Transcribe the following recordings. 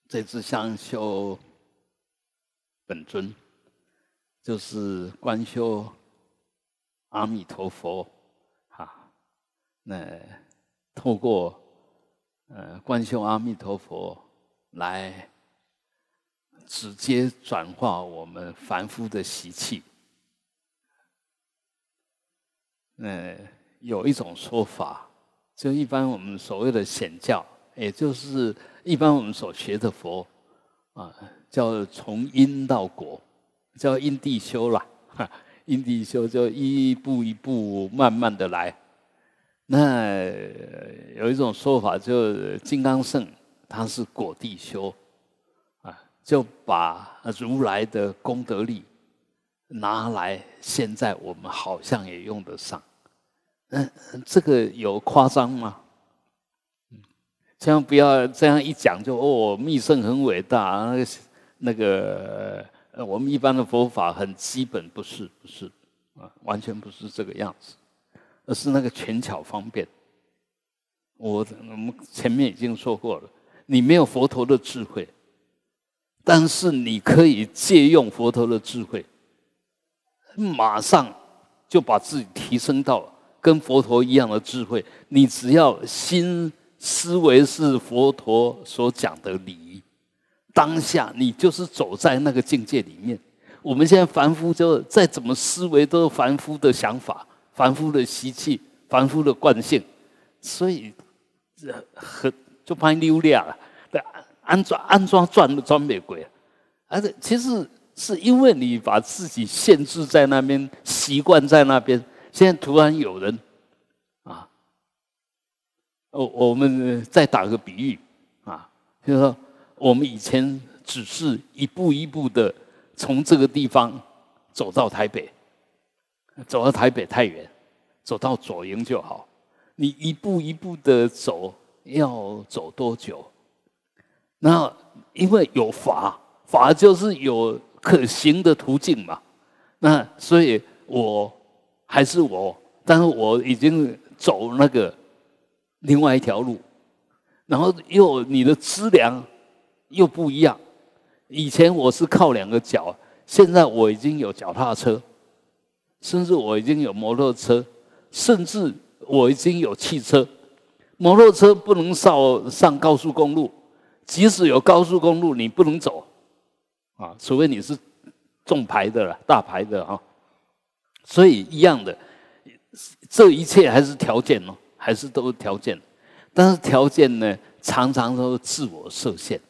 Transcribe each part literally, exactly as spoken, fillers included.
这支香修本尊，就是观修阿弥陀佛啊。那透过呃观修阿弥陀佛来直接转化我们凡夫的习气。呃，有一种说法，就一般我们所谓的显教，也就是一般我们所学的佛啊，叫从因到果，叫因地修啦。因地修就一步一步慢慢的来。那有一种说法，就金刚乘他是果地修啊，就把如来的功德力拿来，现在我们好像也用得上。嗯，这个有夸张吗？千万不要这样一讲就哦，密乘很伟大，那个那个呃，我们一般的佛法很基本，不是不是啊，完全不是这个样子，而是那个权巧方便。我我们前面已经说过了，你没有佛陀的智慧，但是你可以借用佛陀的智慧，马上就把自己提升到跟佛陀一样的智慧。你只要心思维是佛陀所讲的理仪，当下你就是走在那个境界里面。我们现在凡夫就再怎么思维都是凡夫的想法、凡夫的习气、凡夫的惯性，所以很就怕溜俩了。安装安装转都转不过，而且其实是因为你把自己限制在那边，习惯在那边。现在突然有人啊，我我们再打个比喻啊，就是说我们以前只是一步一步的从这个地方走到台北，走到台北太远，走到左营就好。你一步一步的走，要走多久？那因为有法，法就是有可行的途径嘛。那所以我还是我，但是我已经走那个另外一条路，然后又你的资粮又不一样。以前我是靠两个脚，现在我已经有脚踏车，甚至我已经有摩托车，甚至我已经有汽车。摩托车不能上上高速公路，即使有高速公路，你不能走啊，除非你是重牌的了，大牌的啊。所以一样的，这一切还是条件哦，还是都是条件。但是条件呢，常常都自我设限。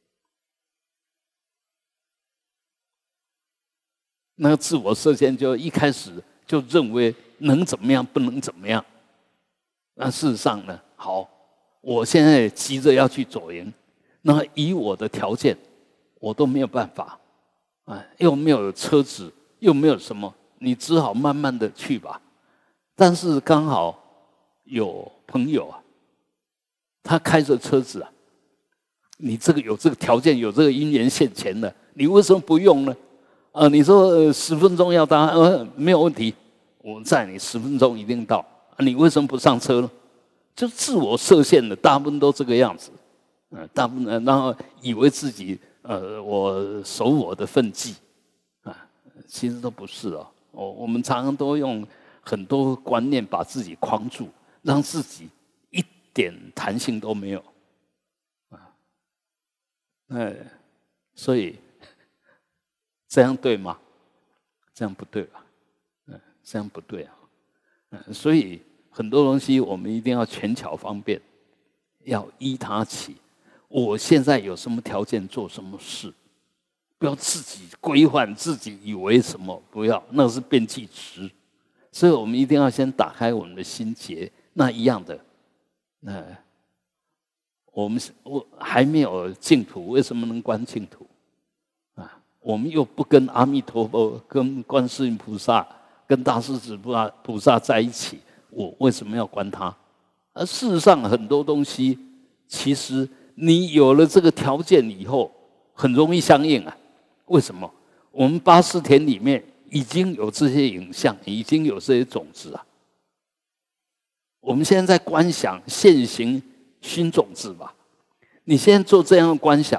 那个自我设限，就一开始就认为能怎么样，不能怎么样。那事实上呢，好，我现在急着要去左营，那以我的条件，我都没有办法啊，又没有车子，又没有什么。你只好慢慢的去吧。但是刚好有朋友啊，他开着车子啊，你这个有这个条件，有这个因缘现前的，你为什么不用呢？啊、呃，你说呃十分钟要到，呃没有问题，我载你十分钟一定到。啊、你为什么不上车呢？就自我设限的，大部分都这个样子。嗯、呃，大部分然后以为自己呃我守我的分际啊，其实都不是哦。我我们常常都用很多观念把自己框住，让自己一点弹性都没有啊。那所以这样对吗？这样不对吧？嗯，这样不对啊。嗯，所以很多东西我们一定要权巧方便，要依他起。我现在有什么条件做什么事？不要自己规范自己，以为什么不要，那是变计池。所以我们一定要先打开我们的心结。那一样的，那我们我还没有净土，为什么能观净土啊？我们又不跟阿弥陀佛、跟观世音菩萨、跟大势至菩萨在一起，我为什么要观他？而事实上，很多东西其实你有了这个条件以后，很容易相应啊。为什么？我们八识田里面已经有这些影像，已经有这些种子啊。我们现在在观想现行新种子吧。你现在做这样的观想，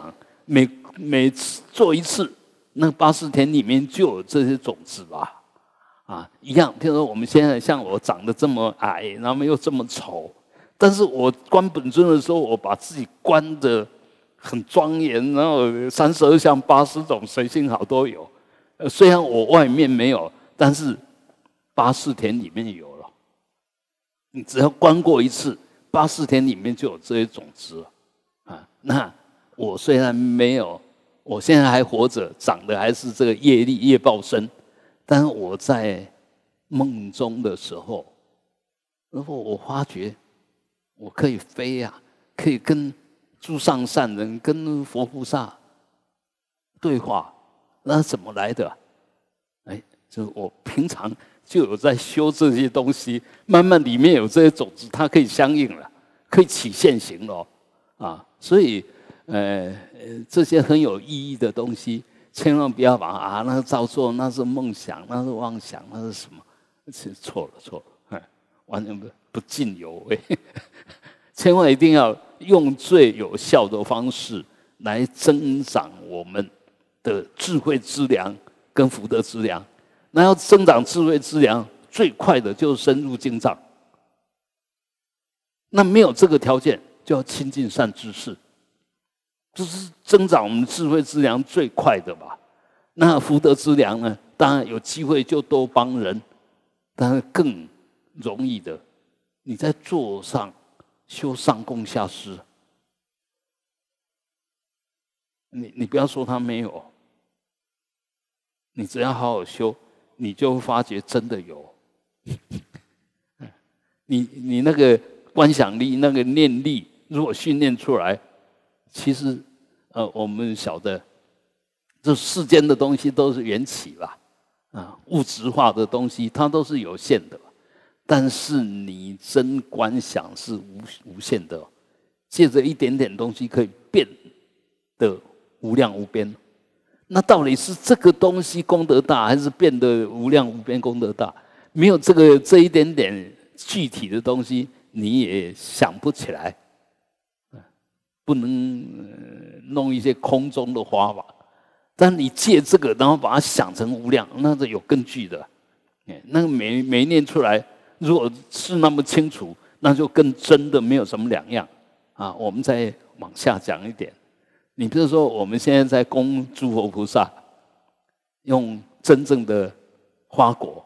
每每次做一次，那八识田里面就有这些种子吧。啊，一样，譬如说我们现在像我长得这么矮，然后又这么丑，但是我观本尊的时候，我把自己观得很庄严，然后三十二相、八十种随性好都有。呃，虽然我外面没有，但是八识田里面有了。你只要观过一次，八识田里面就有这些种子了。啊，那我虽然没有，我现在还活着，长得还是这个业力业报身。但是我在梦中的时候，如果我发觉我可以飞呀、啊，可以跟诸上善人、跟佛菩萨对话，那怎么来的？哎，就我平常就有在修这些东西，慢慢里面有这些种子，它可以相应了，可以起现行了啊！所以，呃，这些很有意义的东西。千万不要把啊，那是造作，那是梦想，那是妄想，那是什么？是错了，错了，完全不不尽有为。千万一定要用最有效的方式来增长我们的智慧资粮跟福德资粮。那要增长智慧资粮，最快的就是深入经藏。那没有这个条件，就要亲近善知识。这是增长我们智慧资粮最快的吧？那福德资粮呢？当然有机会就多帮人，但是更容易的，你在座上修上供下施，你你不要说他没有，你只要好好修，你就会发觉真的有。你你那个观想力、那个念力，如果训练出来。其实，呃，我们晓得，这世间的东西都是缘起吧，啊，物质化的东西它都是有限的，但是你真观想是无无限的，借着一点点东西可以变得无量无边。那到底是这个东西功德大，还是变得无量无边功德大？没有这个这一点点具体的东西，你也想不起来。不能弄一些空中的花法，但你借这个，然后把它想成无量，那是有根据的。那个没没念出来，如果是那么清楚，那就跟真的没有什么两样啊。我们再往下讲一点，你比如说我们现在在供诸佛菩萨，用真正的花果，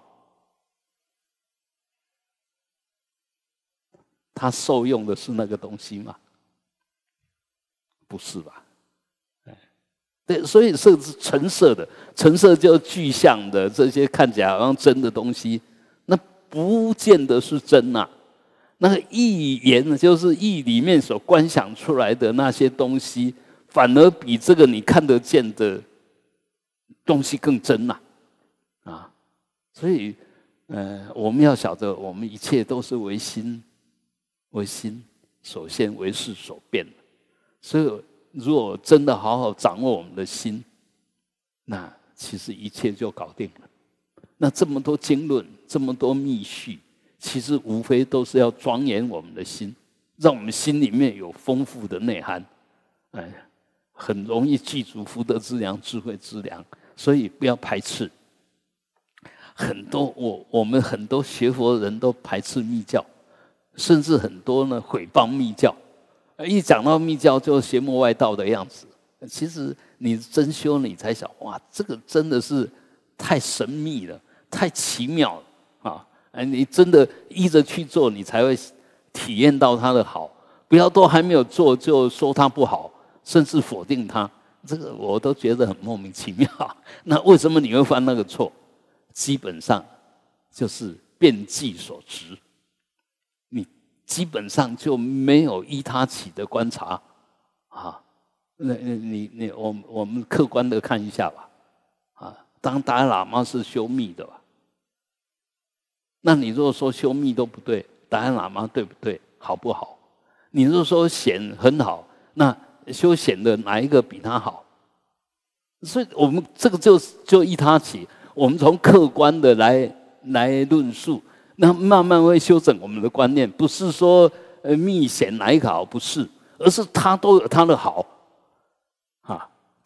他受用的是那个东西吗？不是吧？对，所以是陈设的，陈设就具象的这些看起来好像真的东西，那不见得是真呐、啊。那个意言就是意里面所观想出来的那些东西，反而比这个你看得见的东西更真呐、啊。啊，所以呃，我们要晓得，我们一切都是唯心，唯心所现，唯识所变的。所以，如果真的好好掌握我们的心，那其实一切就搞定了。那这么多经论，这么多密序，其实无非都是要庄严我们的心，让我们心里面有丰富的内涵，哎，很容易记住福德资粮、智慧资粮。所以不要排斥。很多我我们很多学佛人都排斥密教，甚至很多呢毁谤密教。一讲到密教就邪魔外道的样子，其实你真修你才想，哇，这个真的是太神秘了，太奇妙了啊！哎，你真的依着去做，你才会体验到它的好。不要都还没有做就说它不好，甚至否定它，这个我都觉得很莫名其妙。那为什么你会犯那个错？基本上就是变计所执。基本上就没有依他起的观察，啊，那你你我我们客观的看一下吧，啊，当达赖喇嘛是修密的吧？那你如果说修密都不对，达赖喇嘛对不对？好不好？你如果说显很好，那修显的哪一个比他好？所以我们这个就就依他起，我们从客观的来来论述。那慢慢会修整我们的观念，不是说呃密显哪一个好，不是，而是它都有它的好，啊，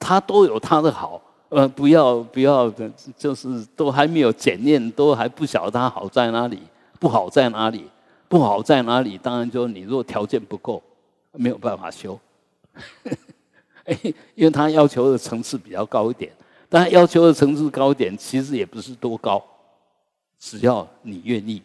他都有他的好，呃，不要不要的，就是都还没有检验，都还不晓得他好在哪里，不好在哪里，不好在哪里，当然就你如果条件不够，没有办法修，因为他要求的层次比较高一点，但他要求的层次高一点，其实也不是多高，只要你愿意。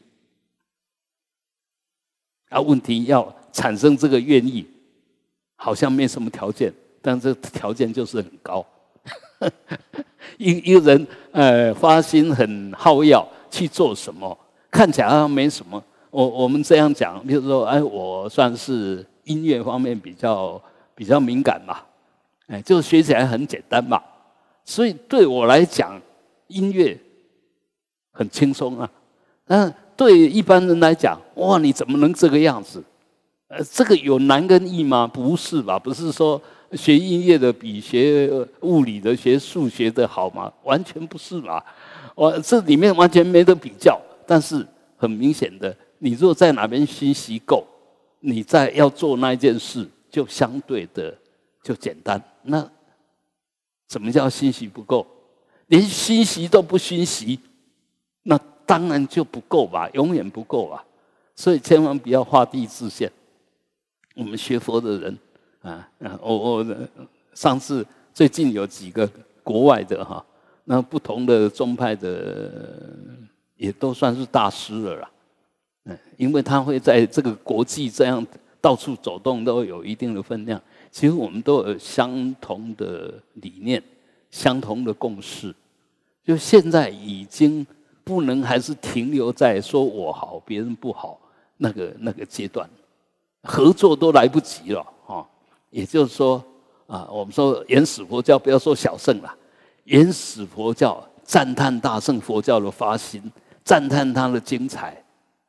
啊，问题要产生这个愿意，好像没什么条件，但这条件就是很高。一一个人呃发心很好要去做什么，看起来好像没什么。我我们这样讲，比如说，哎，我算是音乐方面比较比较敏感嘛，哎，就学起来很简单嘛。所以对我来讲，音乐很轻松啊。但对一般人来讲，哇，你怎么能这个样子？呃，这个有难跟易吗？不是吧？不是说学音乐的比学物理的、学数学的好吗？完全不是吧？我这里面完全没得比较。但是很明显的，你如果在哪边熏习够，你在要做那件事就相对的就简单。那什么叫熏习不够？连熏习都不熏习，那当然就不够吧，永远不够啊！所以千万不要画地自限。我们学佛的人啊，我我上次最近有几个国外的哈，那不同的宗派的也都算是大师了啦。嗯，因为他会在这个国际这样到处走动，都有一定的分量。其实我们都有相同的理念，相同的共识。就现在已经不能还是停留在说我好别人不好那个那个阶段，合作都来不及了哈。也就是说啊，我们说原始佛教不要说小乘了，原始佛教赞叹大乘佛教的发心，赞叹它的精彩。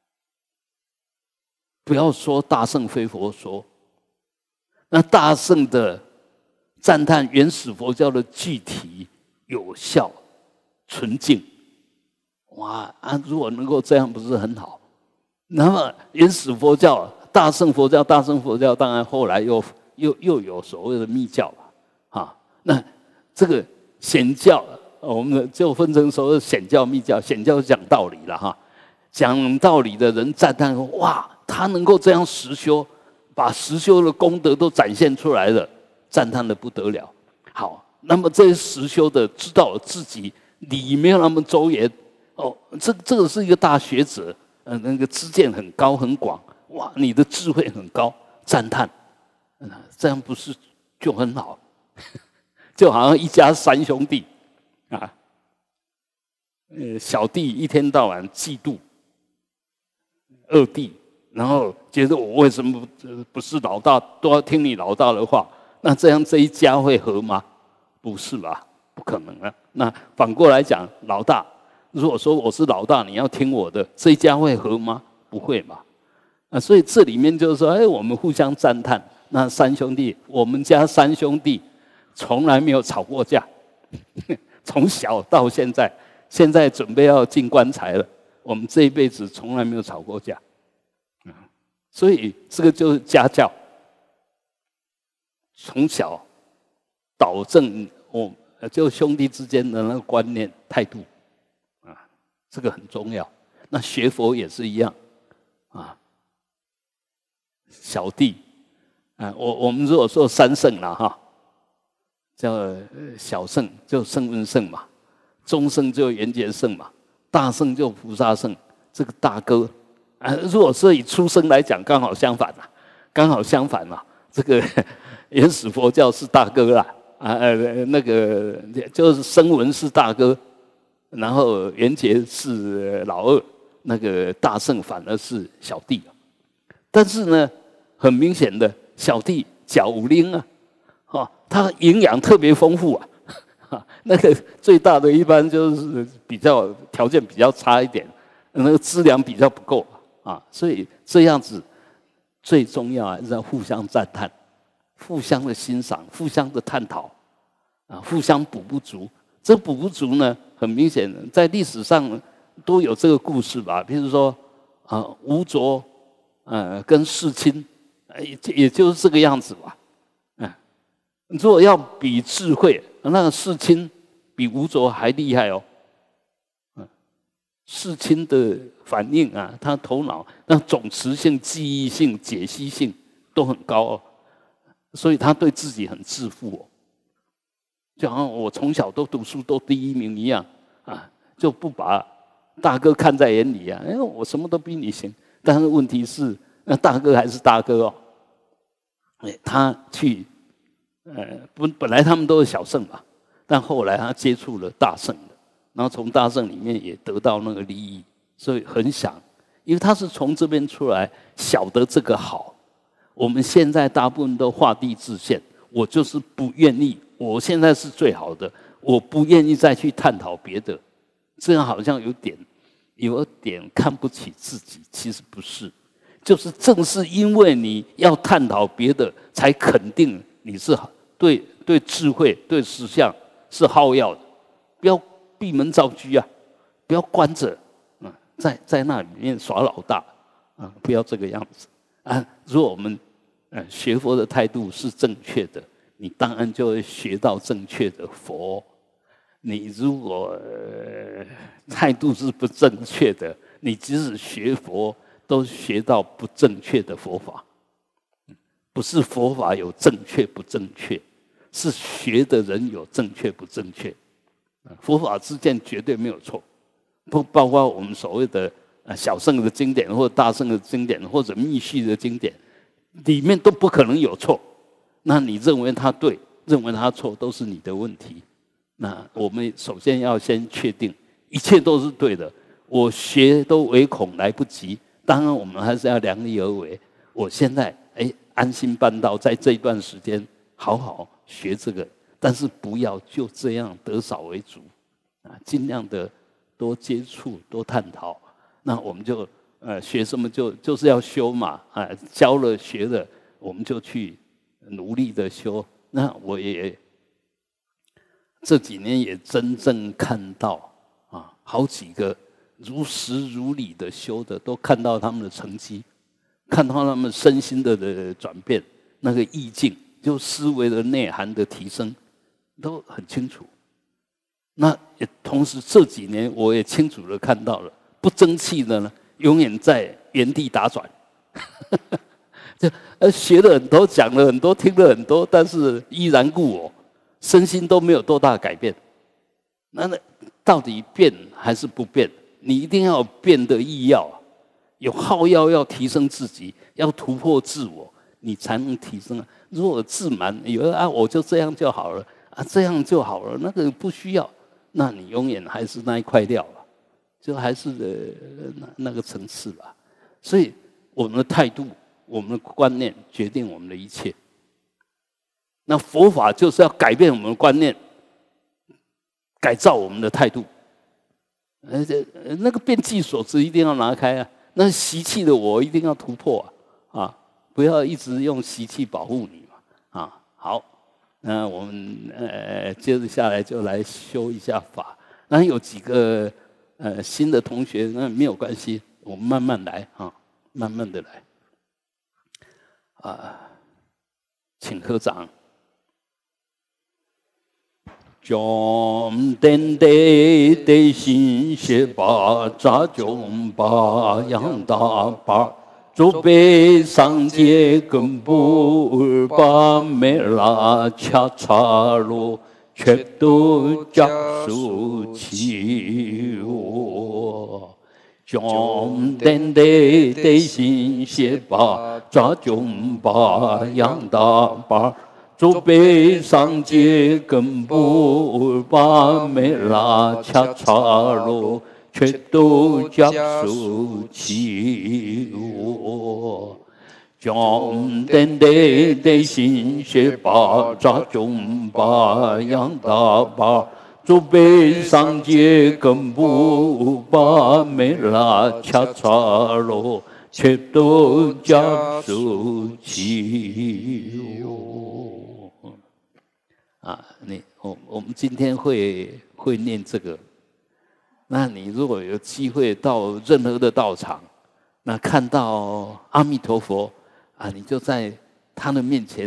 不要说大乘非佛说，那大乘的赞叹原始佛教的具体、有效、纯净。哇啊！如果能够这样，不是很好？那么原始佛教、大乘佛教、大乘佛教，当然后来又又又有所谓的密教了，啊，那这个显教，我们就分成所谓的显教、密教。显教讲道理了哈，讲道理的人赞叹说：哇，他能够这样实修，把实修的功德都展现出来了，赞叹的不得了。好，那么这些实修的知道自己理没有那么周延。哦，这这个是一个大学者，呃，那个知见很高很广，哇，你的智慧很高，赞叹，嗯，这样不是就很好？就好像一家三兄弟，啊，呃，小弟一天到晚嫉妒二弟，然后觉得我为什么不是老大，都要听你老大的话？那这样这一家会和吗？不是吧？不可能啊！那反过来讲，老大。如果说我是老大，你要听我的，这一家会和吗？不会嘛。啊，所以这里面就是说，哎，我们互相赞叹。那三兄弟，我们家三兄弟从来没有吵过架，从小到现在，现在准备要进棺材了，我们这一辈子从来没有吵过架。所以这个就是家教，从小导正我就兄弟之间的那个观念态度。这个很重要。那学佛也是一样，啊，小弟，啊，我我们如果说三圣了哈，叫小圣就圣文圣嘛，中圣就圆觉圣嘛，大圣就菩萨圣。这个大哥，啊，如果是以出生来讲，刚好相反啦，刚好相反啦。这个原始佛教是大哥啦，啊呃那个就是声闻是大哥。然后圆觉是老二，那个大圣反而是小弟。但是呢，很明显的，小弟脚五灵啊，哈，他营养特别丰富啊，哈，那个最大的一般就是比较条件比较差一点，那个资粮比较不够啊，所以这样子最重要还是要互相赞叹，互相的欣赏，互相的探讨，啊，互相补不足。这补不足呢，很明显，在历史上都有这个故事吧。比如说，啊，吴卓，呃，跟世亲，也也就是这个样子吧。嗯， 如果要比智慧，那个世亲比吴卓还厉害哦。世亲的反应啊，他头脑那总持性、记忆性、解析性都很高哦，所以他对自己很自负哦，就好像我从小都读书都第一名一样啊，就不把大哥看在眼里啊。哎，我什么都比你行，但是问题是，那大哥还是大哥哦。哎，他去，呃，本本来他们都是小圣嘛，但后来他接触了大圣的。然后从大圣里面也得到那个利益，所以很想，因为他是从这边出来，晓得这个好。我们现在大部分都画地自限，我就是不愿意，我现在是最好的，我不愿意再去探讨别的，这样好像有点有点看不起自己，其实不是，就是正是因为你要探讨别的，才肯定你是对对智慧、对实相是好要的，不要闭门造车啊！不要关着，嗯，在在那里面耍老大啊！不要这个样子啊！如果我们呃学佛的态度是正确的，你当然就会学到正确的佛。你如果、呃、态度是不正确的，你即使学佛，都学到不正确的佛法。不是佛法有正确不正确，是学的人有正确不正确。佛法之见绝对没有错，不包括我们所谓的小圣的经典，或者大圣的经典，或者密续的经典，里面都不可能有错。那你认为他对，认为他错，都是你的问题。那我们首先要先确定，一切都是对的。我学都唯恐来不及，当然我们还是要量力而为。我现在哎安心办道，在这一段时间好好学这个。但是不要就这样得少为主，啊，尽量的多接触、多探讨。那我们就呃学什么就就是要修嘛，啊，教了学了，我们就去努力的修。那我也这几年也真正看到啊，好几个如实如理的修的，都看到他们的成绩，看到他们身心的的转变，那个意境，就思维的内涵的提升。都很清楚，那也同时这几年我也清楚的看到了，不争气的呢，永远在原地打转。就呃学了很多，讲了很多，听了很多，但是依然故我，身心都没有多大改变。那那到底变还是不变？你一定要有变的意要，有好要要提升自己，要突破自我，你才能提升啊。如果自满，以为啊我就这样就好了。啊，这样就好了，那个不需要，那你永远还是那一块料吧，就还是呃那那个层次吧。所以我们的态度、我们的观念决定我们的一切。那佛法就是要改变我们的观念，改造我们的态度。而且那个变计所知一定要拿开啊，那习气的我一定要突破啊，啊，不要一直用习气保护你嘛，啊，好。那我们呃接着下来就来修一下法。那有几个呃新的同学，那没有关系，我们慢慢来啊，慢慢的来。啊，请合掌。将登得得心学把扎中把养大把。诸悲上界根部二八没拉恰查罗，却都加速起我。将登得得心学把扎中把养大把。诸悲上界根部二八没拉恰查罗。却都加速起我，将登得得心学把扎中把养大把，诸悲上界根部把没拉恰查罗，却都加速起我。啊，你我我们今天会会念这个。那你如果有机会到任何的道场，那看到阿弥陀佛啊，你就在他的面前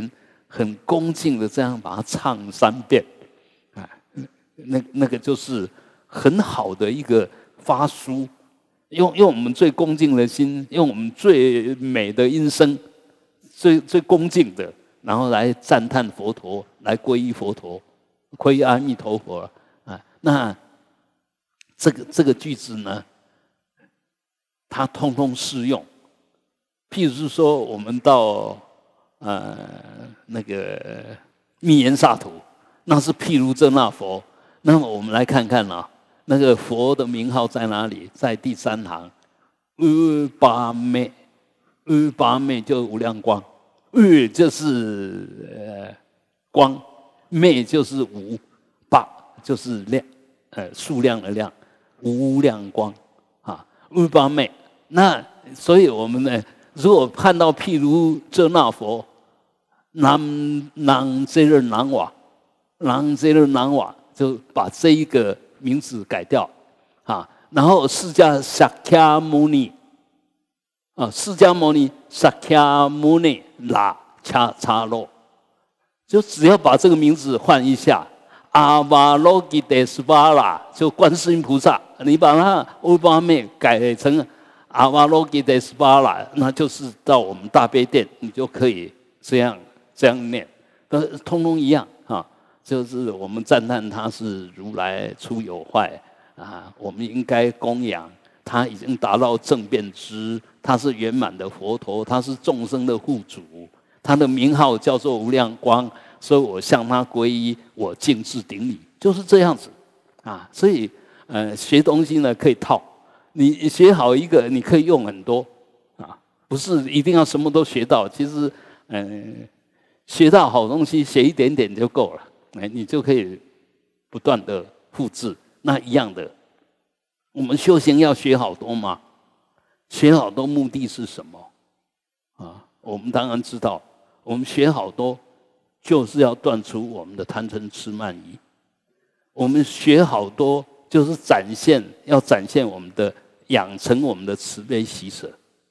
很恭敬的这样把它唱三遍，啊，那那个就是很好的一个发书，用用我们最恭敬的心，用我们最美的音声，最最恭敬的，然后来赞叹佛陀，来皈依佛陀，皈依阿弥陀佛啊。那这个这个句子呢，它通通适用。譬如说，我们到呃那个密严萨图，那是毗卢遮那佛。那么我们来看看啊，那个佛的名号在哪里？在第三行，阿巴昧，阿巴昧就无量光，阿就是呃光，昧就是无，巴就是量，呃数量的量，无量光啊，阿巴昧。那所以我们呢，如果看到毗卢遮那佛，南南遮热南瓦，南遮热南瓦，就把这一个名字改掉啊。然后释迦萨迦牟尼啊，释迦牟尼萨迦牟尼拉恰叉罗，就只要把这个名字换一下，阿瓦罗吉德斯巴拉，就观世音菩萨，你把它欧巴妹改成阿瓦罗吉德斯巴拉，那就是到我们大悲殿，你就可以这样这样念，都通通一样啊。就是我们赞叹他是如来出有坏啊，我们应该供养他，已经达到正遍知，他是圆满的佛陀，他是众生的护主，他的名号叫做无量光，所以我向他皈依，我敬至顶礼，就是这样子啊。所以呃，学东西呢可以套，你学好一个，你可以用很多啊，不是一定要什么都学到。其实嗯、呃，学到好东西，学一点点就够了。哎，你就可以不断的复制。那一样的，我们修行要学好多吗？学好多目的是什么？啊，我们当然知道，我们学好多就是要断除我们的贪嗔痴慢疑。我们学好多就是展现，要展现我们的养成我们的慈悲喜舍。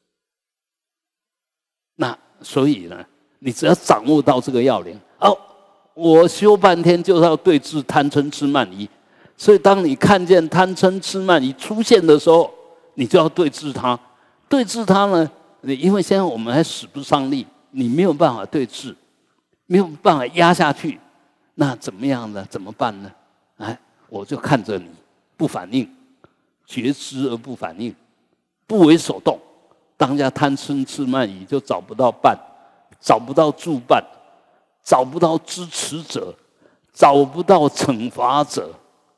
那所以呢，你只要掌握到这个要领，哦。我修半天就是要对治贪嗔痴慢疑，所以当你看见贪嗔痴慢疑出现的时候，你就要对治它。对治它呢，因为现在我们还使不上力，你没有办法对治，没有办法压下去，那怎么样呢？怎么办呢？哎，我就看着你不反应，觉知而不反应，不为所动，当下贪嗔痴慢疑就找不到伴，找不到助伴。找不到支持者，找不到惩罚者，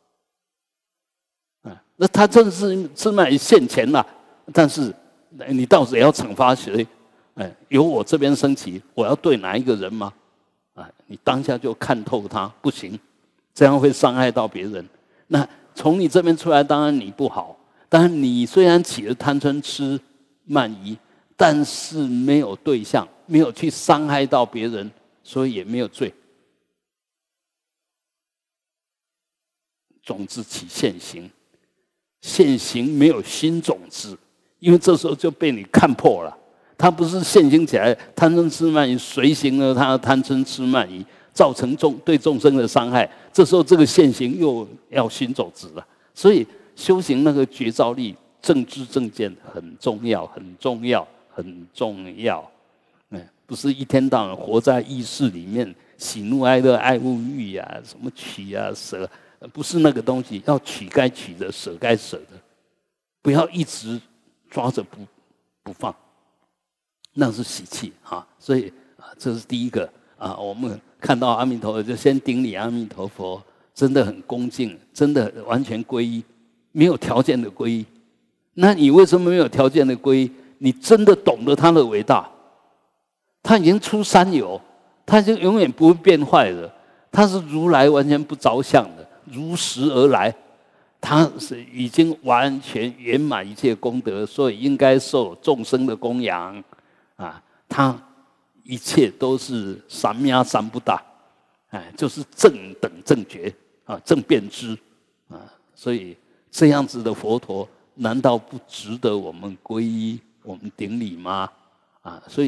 啊，那他正是自卖现前了，但是你到底要惩罚谁？哎，由我这边升起，我要对哪一个人吗？啊，你当下就看透他，不行，这样会伤害到别人。那从你这边出来，当然你不好，当然你虽然起了贪嗔痴慢疑，但是没有对象，没有去伤害到别人。所以也没有罪，种子起现行，现行没有新种子，因为这时候就被你看破了。它不是现行起来贪嗔痴慢疑，随行了它的贪嗔痴慢疑，造成众对众生的伤害。这时候这个现行又要新种子了。所以修行那个觉照力、正知正见很重要，很重要，很重要。不是一天到晚活在意识里面，喜怒哀乐、爱恶欲呀、啊，什么取啊舍，不是那个东西。要取该取的，舍该舍的，不要一直抓着不不放，那是习气啊。所以啊，这是第一个啊。我们看到阿弥陀佛，就先顶礼阿弥陀佛，真的很恭敬，真的完全皈依，没有条件的皈依。那你为什么没有条件的皈依？你真的懂得他的伟大。他已经出三有，他就永远不会变坏的。他是如来完全不着相的，如实而来。他是已经完全圆满一切功德，所以应该受众生的供养啊。他一切都是三藐三不达，哎，就是正等正觉啊，正遍知啊。所以这样子的佛陀，难道不值得我们皈依、我们顶礼吗？啊，所以。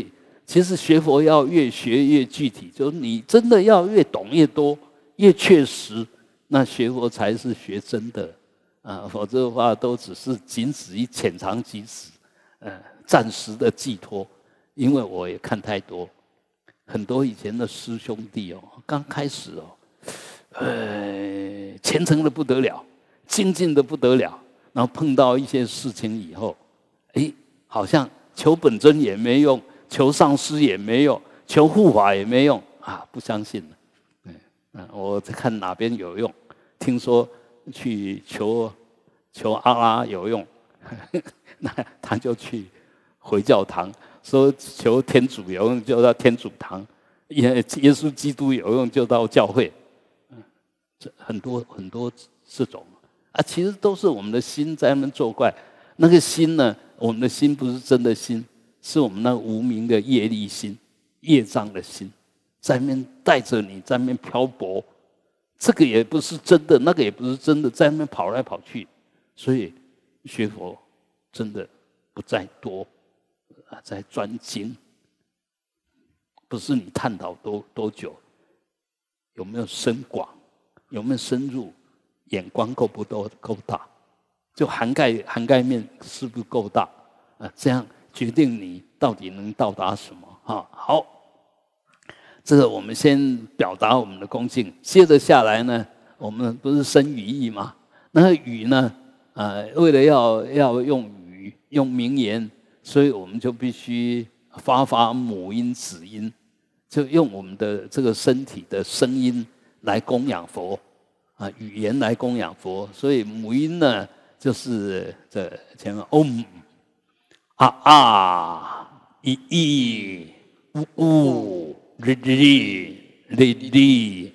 其实学佛要越学越具体，就是你真的要越懂越多，越确实，那学佛才是学真的啊！否则的话，都只是仅止于浅尝即止，呃，暂时的寄托。因为我也看太多，很多以前的师兄弟哦，刚开始哦，呃，虔诚的不得了，精进的不得了，然后碰到一些事情以后，哎，好像求本尊也没用，求上师也没用，求护法也没用啊，不相信了。嗯，我在看哪边有用，听说去求求阿拉有用，那他就去回教堂。说求天主有用就到天主堂，耶耶稣基督有用就到教会，这很多很多这种啊，其实都是我们的心在那边作怪。那个心呢，我们的心不是真的心，是我们那无名的业力心、业障的心，在那边带着你，在那边漂泊。这个也不是真的，那个也不是真的，在那边跑来跑去。所以学佛真的不在多。啊，在专精，不是你探讨多多久，有没有深广，有没有深入，眼光够不够够大，就涵盖涵盖面是不是够大啊？这样决定你到底能到达什么啊？好，这个我们先表达我们的恭敬，接着下来呢，我们不是生语义吗？那个语呢，呃，为了要要用语用名言。所以我们就必须发发母音子音，就用我们的这个身体的声音来供养佛啊，语言来供养佛。所以母音呢，就是这前面 om 啊啊一一呜呜哩哩哩哩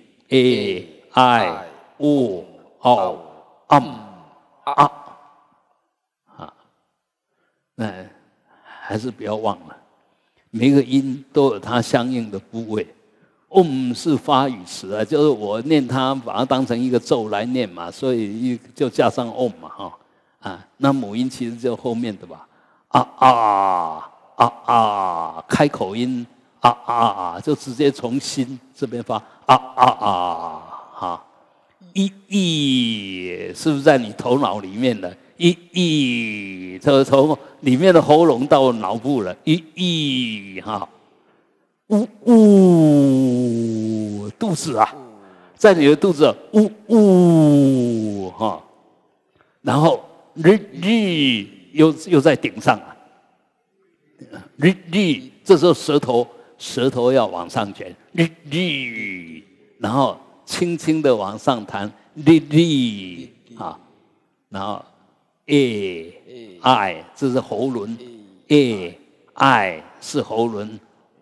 a i o o um 啊啊，那。还是不要忘了，每个音都有它相应的部位。Om 是发语词啊，就是我念它，把它当成一个咒来念嘛，所以就加上 Om 嘛，哈啊。那母音其实就后面的吧，啊啊啊啊，开口音啊啊啊，就直接从心这边发啊啊啊，哈。一一是不是在你头脑里面的？一一，这从里面的喉咙到脑部了。一一哈，呜呜，肚子啊，在你的肚子，呜呜哈，然后日日又又在顶上了，日日，这时候舌头舌头要往上卷，日日，然后轻轻的往上弹，日日啊，然后。a i 这是喉轮 ，a i 是喉轮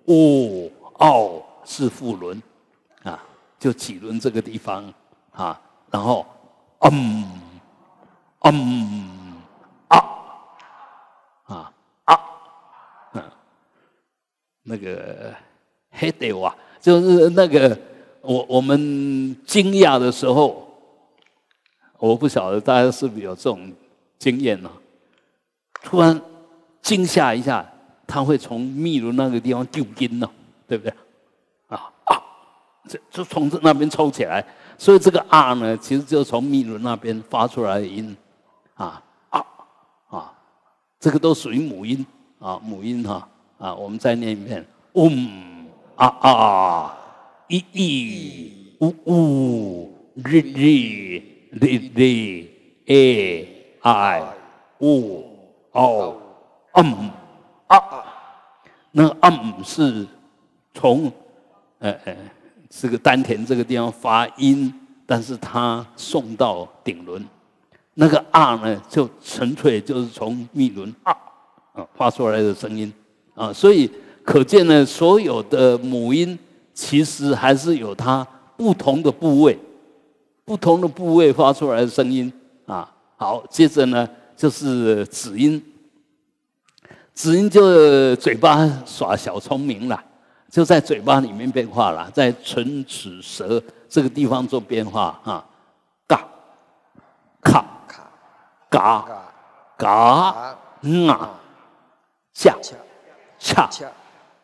，o o 是腹轮，啊，就脐轮这个地方啊，然后嗯嗯啊啊啊，嗯，那个黑得哇，就是那个我我们惊讶的时候，我不晓得大家是不是有这种。经验呢、啊，突然惊吓一下，他会从密轮那个地方丢音了，对不对？啊啊，这就从这那边抽起来，所以这个啊呢，其实就从密轮那边发出来的音，啊啊啊，这个都属于母音啊，母音哈啊，我们再念一遍，嗯啊啊，一一呜呜，日日哩哩诶。I O O um 啊，那 um 是从呃呃这个丹田这个地方发音，但是它送到顶轮，那个啊呢就纯粹就是从密轮啊啊发出来的声音啊，所以可见呢，所有的母音其实还是有它不同的部位，不同的部位发出来的声音啊。好，接着呢就是子音，子音就嘴巴耍小聪明了，就在嘴巴里面变化了，在唇齿舌这个地方做变化啊，嘎、卡、嘎、嘎、嗯啊、下、恰、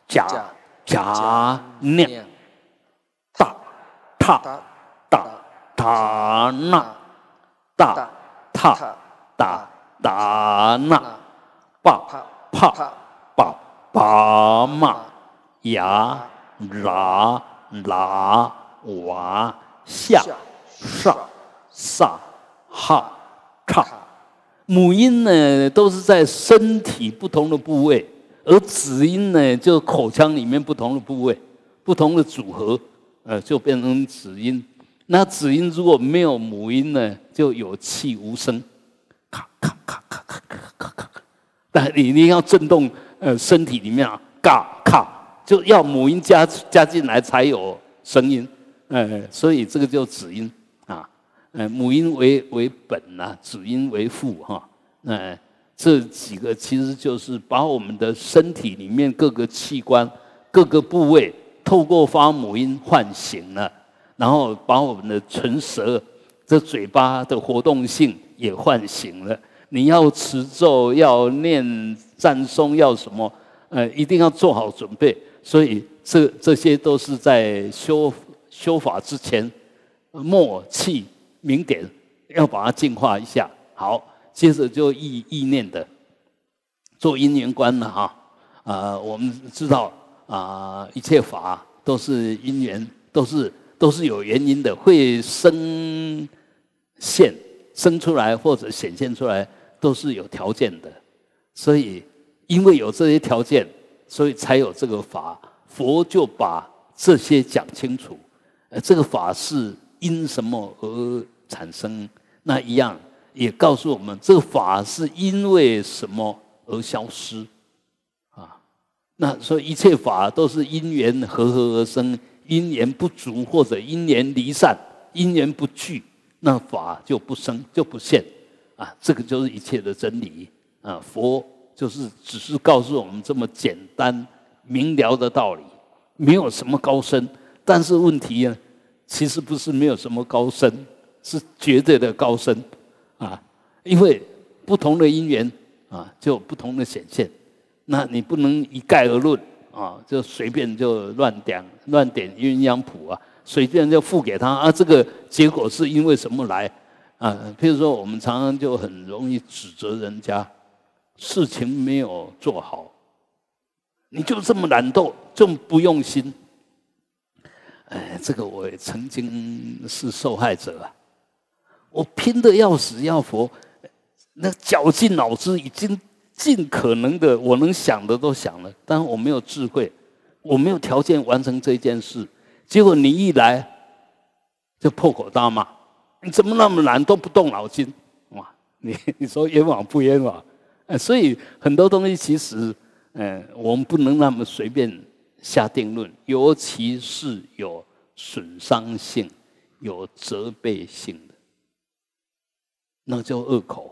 甲甲酿大踏大塔那大踏大达那爸帕爸爸妈呀啦啦哇下上萨哈卡，母音呢都是在身体不同的部位，而子音呢就口腔里面不同的部位，不同的组合，呃，就变成子音。那子音如果没有母音呢，就有气无声，咔咔咔咔咔咔咔咔。但你一定要震动，呃，身体里面啊，嘎咔，就要母音加加进来才有声音，呃，所以这个叫子音啊，呃，母音为为本啊，子音为副哈，呃，这几个其实就是把我们的身体里面各个器官、各个部位，透过发母音唤醒了。然后把我们的唇舌、这嘴巴的活动性也唤醒了。你要持咒、要念赞颂、要什么，呃，一定要做好准备。所以这这些都是在修修法之前，默契明点要把它净化一下。好，接着就意意念的做因缘观了哈。啊、呃，我们知道啊、呃，一切法都是因缘，都是。都是有原因的，会生现生出来或者显现出来，都是有条件的。所以，因为有这些条件，所以才有这个法。佛就把这些讲清楚。呃，这个法是因什么而产生？那一样也告诉我们，这个法是因为什么而消失？啊，那所以一切法都是因缘和合而生。因缘不足或者因缘离散，因缘不具，那法就不生就不现啊！这个就是一切的真理啊！佛就是只是告诉我们这么简单明了的道理，没有什么高深。但是问题呢，其实不是没有什么高深，是绝对的高深啊！因为不同的因缘啊，就有不同的显现，那你不能一概而论。啊，就随便就乱点乱点鸳鸯谱啊，随便就付给他啊，这个结果是因为什么来啊？譬如说，我们常常就很容易指责人家事情没有做好，你就这么懒惰，这么不用心。哎，这个我也曾经是受害者啊，我拼得要死要活，那绞尽脑汁已经。尽可能的，我能想的都想了，但我没有智慧，我没有条件完成这件事。结果你一来，就破口大骂，你怎么那么难都不动脑筋？哇，你你说冤枉不冤枉？呃，所以很多东西其实，呃，我们不能那么随便下定论，尤其是有损伤性、有责备性的，那叫恶口。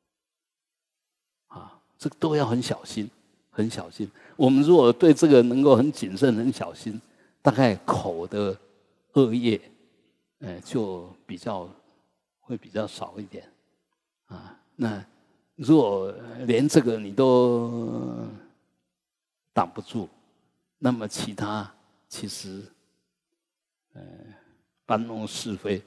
这个都要很小心，很小心。我们如果对这个能够很谨慎、很小心，大概口的恶业，呃，就比较会比较少一点啊。那如果连这个你都挡不住，那么其他其实，呃，搬弄是非、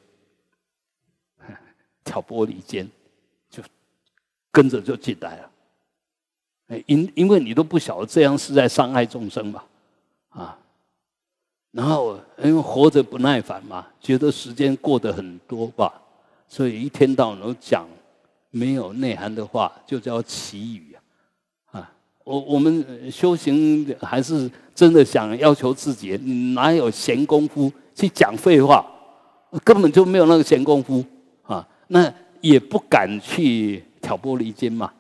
挑拨离间，就跟着就进来了。因因为你都不晓得这样是在伤害众生嘛，啊，然后因为活着不耐烦嘛，觉得时间过得很多吧，所以一天到晚都讲没有内涵的话，就叫绮语啊。啊，我我们修行还是真的想要求自己，你哪有闲工夫去讲废话？根本就没有那个闲工夫啊，那也不敢去挑拨离间嘛。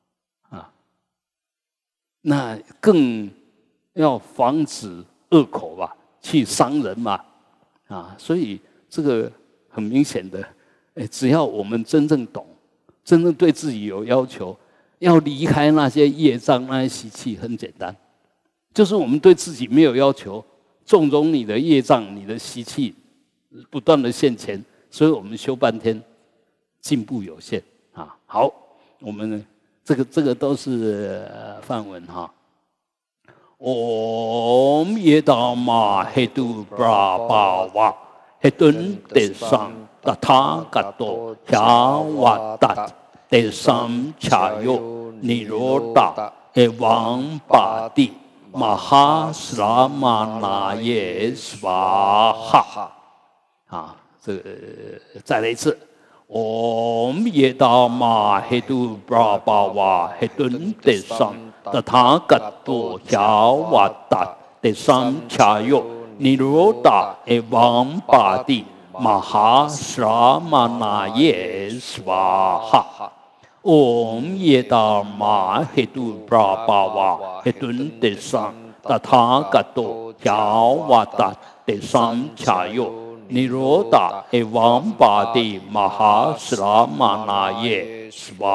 那更要防止恶口吧，去伤人嘛，啊，所以这个很明显的，哎，只要我们真正懂，真正对自己有要求，要离开那些业障、那些习气，很简单，就是我们对自己没有要求，纵容你的业障、你的习气不断的现前，所以我们修半天，进步有限啊。好，我们。这个这个都是梵文哈。 Om Yedama Hedu Brahma Hedun Desam Tathagato Hyavatat Desam Chayo Niroda Evam Pati Mahasramanaye Swaha 啊，这个再来一次。Om Yedama Hedu Brahma Hedun Desam Tathagato Hyavatat Desam Chayo Niroda Evam Pati Mahasramanaye Swaha Om Yedama Hedu Brahma Hedun Desam Tathagato Hyavatat Desam Chayo Niroda Evam Pati Mahasramanaye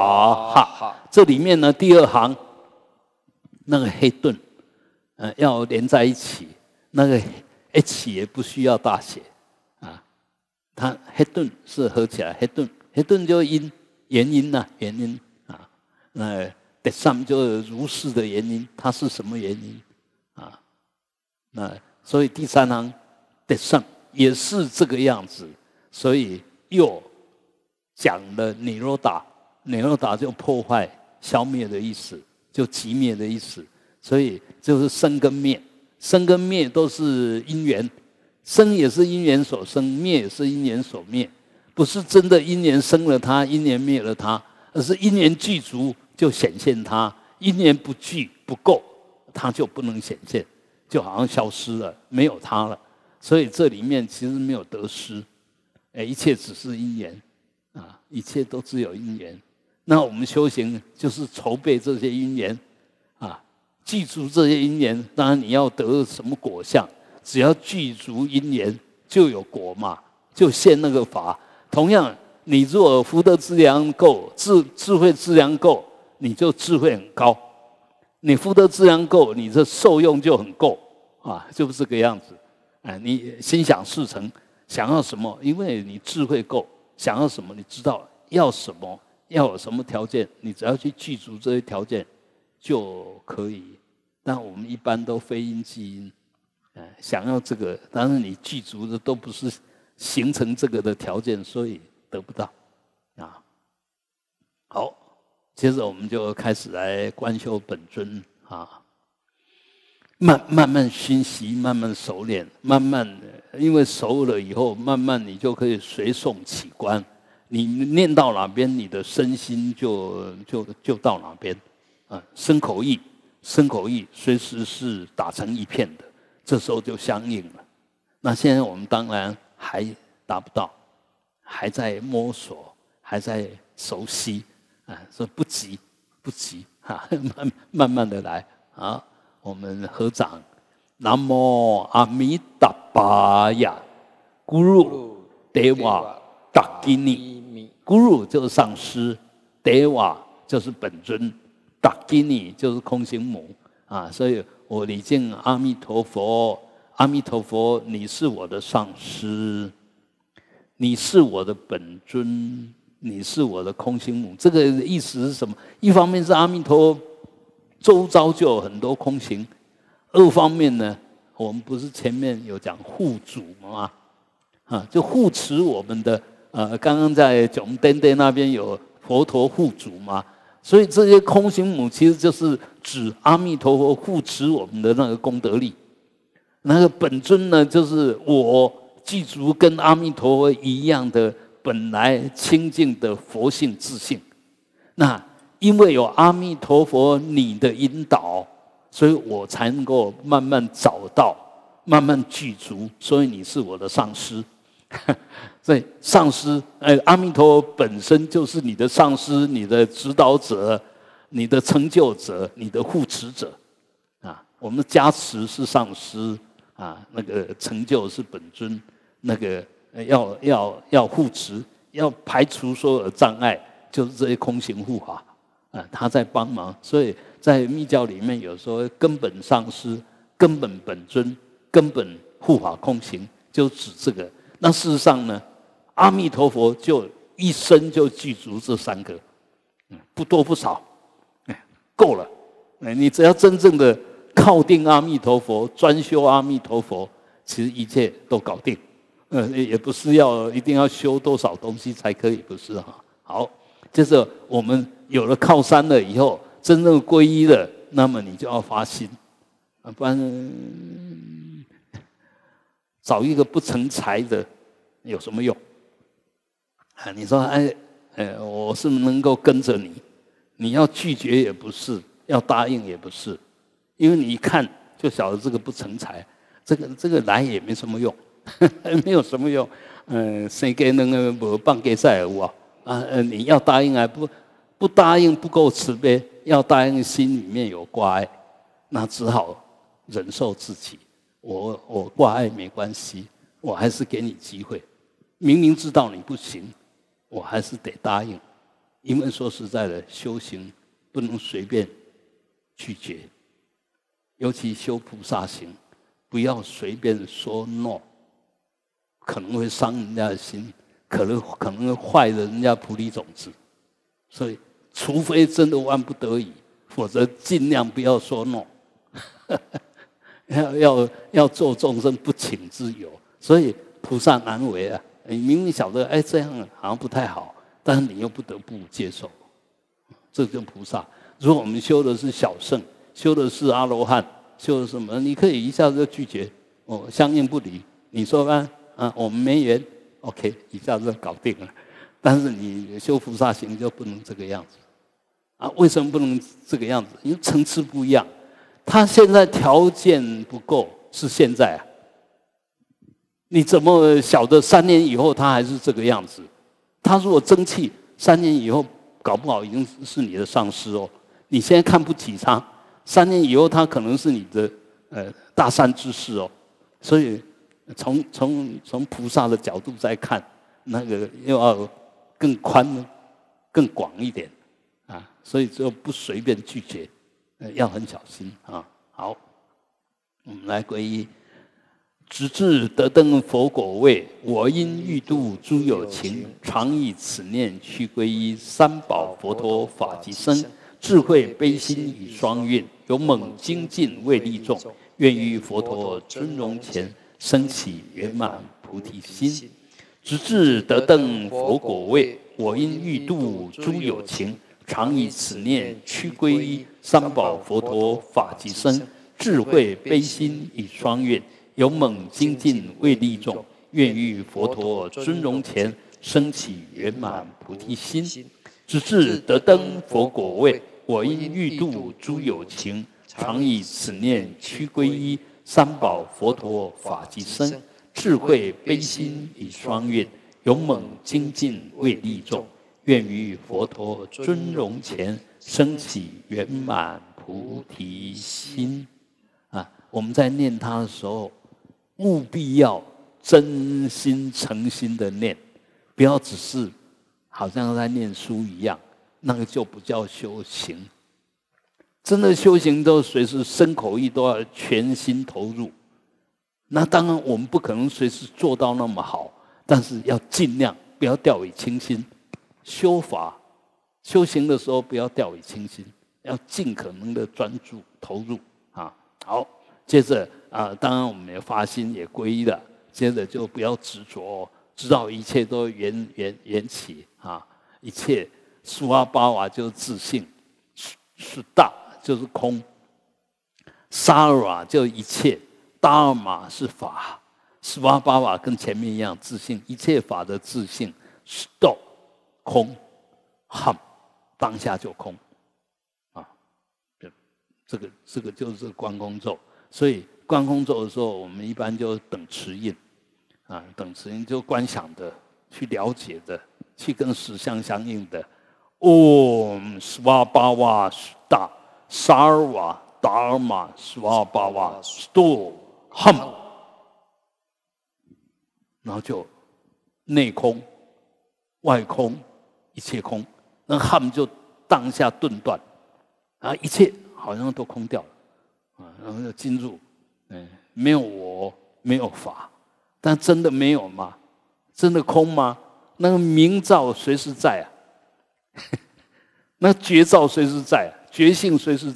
Swaha。这里面呢，第二行那个黑盾，呃，要连在一起，那个 H 也不需要大写啊，它黑盾是合起来，黑盾黑盾就音元音呐、啊，元音啊，那 desam 就如是的元音，它是什么元音啊？那所以第三行 desam。也是这个样子，所以又讲了尼罗达，尼罗达就破坏、消灭的意思，就寂灭的意思。所以就是生跟灭，生跟灭都是因缘，生也是因缘所生，灭也是因缘所灭，不是真的因缘生了它，因缘灭了它，而是因缘具足就显现它，因缘不具不够，它就不能显现，就好像消失了，没有它了。所以这里面其实没有得失，哎，一切只是因缘啊，一切都只有因缘。那我们修行就是筹备这些因缘啊，具足这些因缘。当然你要得什么果相，只要具足因缘就有果嘛，就现那个法。同样，你如果福德资粮够，智智慧资粮够，你就智慧很高；你福德资粮够，你这受用就很够啊，就是这个样子。哎，你心想事成，想要什么？因为你智慧够，想要什么，你知道要什么，要有什么条件，你只要去具足这些条件就可以。但我们一般都非因即因，哎，想要这个，但是你具足的都不是形成这个的条件，所以得不到啊。好，接着我们就开始来观修本尊啊。慢慢慢熏习，慢慢熟练，慢慢的，因为熟了以后，慢慢你就可以随诵起观。你念到哪边，你的身心就就就到哪边啊。身口意，身口意随时是打成一片的，这时候就相应了。那现在我们当然还达不到，还在摸索，还在熟悉啊，所以不急不急哈，慢慢慢的来啊。我们合掌，南无阿弥达巴呀，Guru Deva Dakini，Guru 就是上师 ，Deva 就是本尊 ，Dakini 就是空行母啊，所以我礼敬阿弥陀佛，阿弥陀佛，你是我的上师，你是我的本尊，你是我的空行母。这个意思是什么？一方面是阿弥陀周遭就有很多空行，二方面呢，我们不是前面有讲护主吗？啊，就护持我们的呃，刚刚在囧登登那边有佛陀护主嘛，所以这些空行母其实就是指阿弥陀佛护持我们的那个功德力。那个本尊呢，就是我具足跟阿弥陀佛一样的本来清净的佛性自性。那因为有阿弥陀佛你的引导，所以我才能够慢慢找到，慢慢具足。所以你是我的上师，所以上师，呃，阿弥陀佛本身就是你的上师、你的指导者、你的成就者、你的护持者啊。我们的加持是上师啊，那个成就是本尊，那个要要要护持，要排除所有的障碍，就是这些空行护法。啊，他在帮忙，所以在密教里面有说根本上师、根本本尊、根本护法空行，就指这个。那事实上呢，阿弥陀佛就一生就具足这三个，不多不少，够了。你只要真正的靠定阿弥陀佛，专修阿弥陀佛，其实一切都搞定。呃，也不是要一定要修多少东西才可以，不是哈。好，接着我们有了靠山了以后，真正皈依了，那么你就要发心，啊，不然找一个不成才的有什么用？啊，你说哎，哎，我是能够跟着你，你要拒绝也不是，要答应也不是，因为你一看就晓得这个不成才，这个这个来也没什么用。没有什么用，嗯，谁给那个无放给赛有啊？啊，你要答应还不不答应不够慈悲，要答应心里面有挂碍，那只好忍受自己。我我挂碍没关系，我还是给你机会。明明知道你不行，我还是得答应，因为说实在的，修行不能随便拒绝，尤其修菩萨行，不要随便说 no。可能会伤人家的心，可能可能会坏了人家菩提种子，所以除非真的万不得已，否则尽量不要说 no。要要要做众生不请之友，所以菩萨难为啊！你明明晓得哎这样好像不太好，但是你又不得不接受，这就是菩萨。如果我们修的是小乘，修的是阿罗汉，修的是什么？你可以一下子就拒绝，哦，相应不离。你说吧。啊，我们没缘 ，OK， 一下子就搞定了。但是你修菩萨行就不能这个样子啊？为什么不能这个样子？因为层次不一样。他现在条件不够，是现在啊。你怎么晓得三年以后他还是这个样子？他如果争气，三年以后搞不好已经是你的上司哦。你现在看不起他，三年以后他可能是你的呃大善之士哦。所以。从从从菩萨的角度再看，那个又要更宽、更广一点啊，所以就不随便拒绝，要很小心啊。好，我们来皈依，直至得登佛果位，我因欲度诸有情，常以此念去皈依三宝佛陀法及僧，智慧悲心以双运，勇猛精进为利众，愿于佛陀尊容前。升起圆满菩提心，直至得登佛果位。我因欲度诸有情，常以此念趋皈依三宝佛陀法及僧，智慧悲心以双运，勇猛精进为利众，愿于佛陀尊容前升起圆满菩提心，直至得登佛果位。我因欲度诸有情，常以此念趋皈依。三宝佛陀法及僧，智慧悲心以双运，勇猛精进为利众，愿于佛陀尊容前升起圆满菩提心。啊，我们在念它的时候，务必要真心诚心的念，不要只是好像在念书一样，那个就不叫修行。真的修行都随时身口意都要全心投入，那当然我们不可能随时做到那么好，但是要尽量不要掉以轻心。修法修行的时候不要掉以轻心，要尽可能的专注投入啊。好，接着啊，当然我们也发心也皈依了，接着就不要执着，知道一切都缘缘缘起啊，一切苏阿巴瓦就是自性，是大。就是空，萨尔瓦就一切，达尔玛是法，斯瓦巴瓦跟前面一样自性，一切法的自性是道空，汉当下就空，啊，这个这个就是观空咒。所以观空咒的时候，我们一般就等持印，啊，等持印就观想的，去了解的，去跟实相相应的。Om Svabhava Sta Sarva Dharma Svabhava Sto Ham， 然后就内空、外空，一切空，那 Ham 就当下顿断，啊，一切好像都空掉了，啊，然后就进入，嗯，没有我，没有法，但真的没有吗？真的空吗？那个明照随时在啊。那觉照随时在，觉性随时在，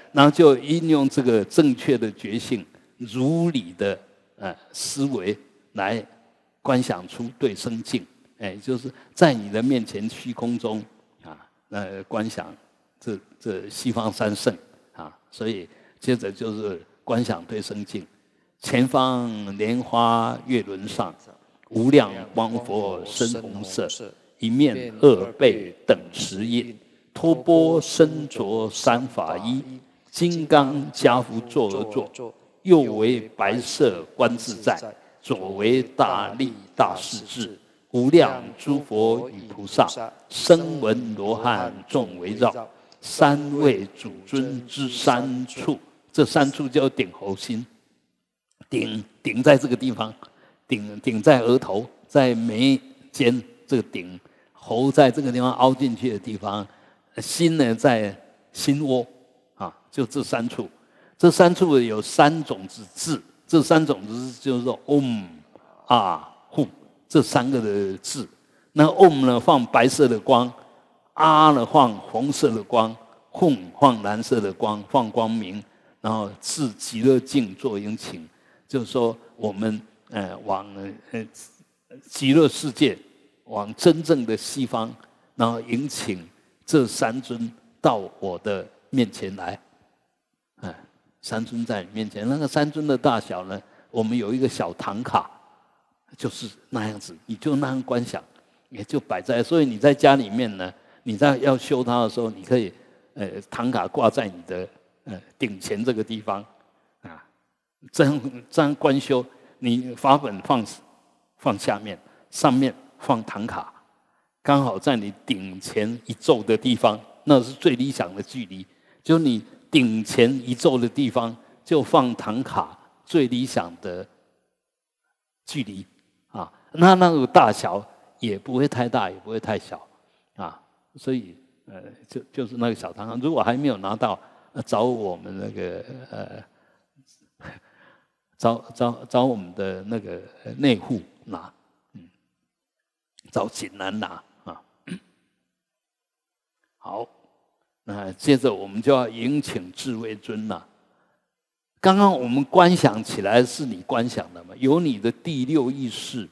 然后就应用这个正确的觉性、如理的呃思维来观想出对生境，哎，就是在你的面前虚空中啊，呃，观想这这西方三圣啊，所以接着就是观想对生境，前方莲花月轮上，无量光佛身红色，一面二背等持印，托钵身着三法衣。金刚家父坐而坐，右为白色观自在，左为大力大势至，无量诸佛与菩萨，声闻罗汉众围绕。三位主尊之三处，这三处叫顶喉心，顶顶在这个地方，顶顶在额头，在眉间这个顶，喉在这个地方凹进去的地方，心呢在心窝。啊，就这三处，这三处有三种子字，这三种子就是说 Om 啊 Hum 这三个的字。那 Om 呢放白色的光，啊呢放红色的光， Hum 放蓝色的光，放光明，然后自极乐境做引请，就是说我们呃往呃极乐世界，往真正的西方，然后引请这三尊到我的面前来，哎，三尊在你面前，那个三尊的大小呢？我们有一个小唐卡，就是那样子，你就那样观想，也就摆在。所以你在家里面呢，你在要修它的时候，你可以呃唐卡挂在你的呃顶前这个地方啊，这样这样观修，你法本放放下面，上面放唐卡，刚好在你顶前一皱的地方，那是最理想的距离。就你顶前一皱的地方，就放唐卡最理想的距离啊。那那个大小也不会太大，也不会太小啊。所以呃，就就是那个小唐卡，如果还没有拿到，呃、找我们那个呃，找找找我们的那个内户拿，嗯，找锦南拿啊。好。那接着我们就要迎请智慧尊了。刚刚我们观想起来是你观想的嘛，由你的第六意识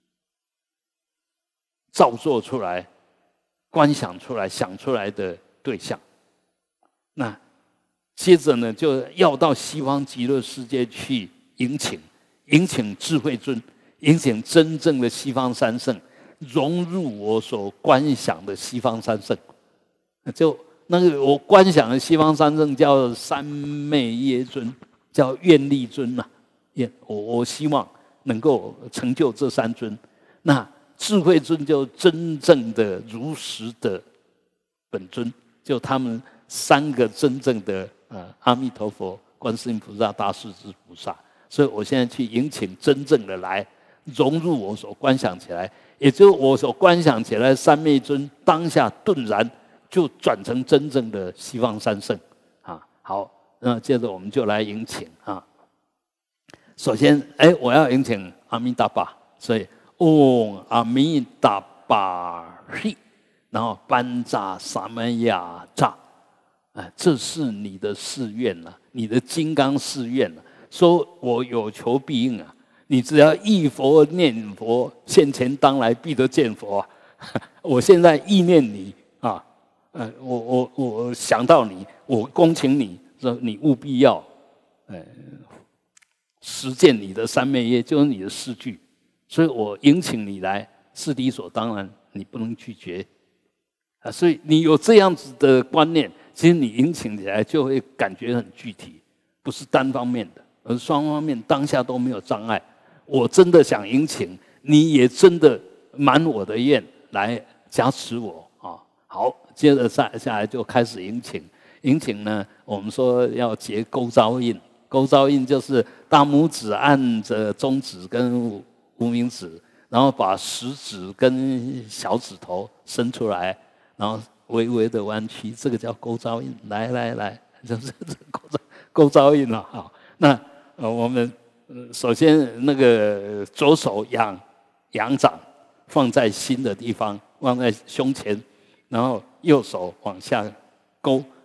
造作出来、观想出来、想出来的对象。那接着呢，就要到西方极乐世界去迎请，迎请智慧尊，迎请真正的西方三圣，融入我所观想的西方三圣，就。那个我观想的西方三圣叫三昧耶尊，叫愿力尊呐、啊。我我希望能够成就这三尊。那智慧尊就真正的如实的本尊，就他们三个真正的呃阿弥陀佛、观世音菩萨、大势至菩萨。所以我现在去迎请真正的来融入我所观想起来，也就是我所观想起来的三昧尊，当下顿然。就转成真正的西方三圣啊！好，那接着我们就来迎请啊。首先，哎，我要迎请阿弥达巴，所以嗡阿弥达巴嘿，然后班扎萨门雅扎，哎，这是你的誓愿了、啊，你的金刚誓愿了、啊，说我有求必应啊！你只要忆佛念佛，现前当来必得见佛啊！我现在意念你啊！呃，我我我想到你，我恭请你，说你务必要，呃，实践你的三昧耶，就是你的四句，所以我迎请你来是理所当然，你不能拒绝，啊，所以你有这样子的观念，其实你迎请起来就会感觉很具体，不是单方面的，而是双方面当下都没有障碍。我真的想迎请，你也真的满我的愿来加持我啊，好。接着下下来就开始迎请，迎请呢，我们说要结勾招印，勾招印就是大拇指按着中指跟无名指，然后把食指跟小指头伸出来，然后微微的弯曲，这个叫勾招印。来来来，就是勾招勾招印了。好，那呃我们首先那个左手仰仰掌放在心的地方，放在胸前。然后右手往下勾，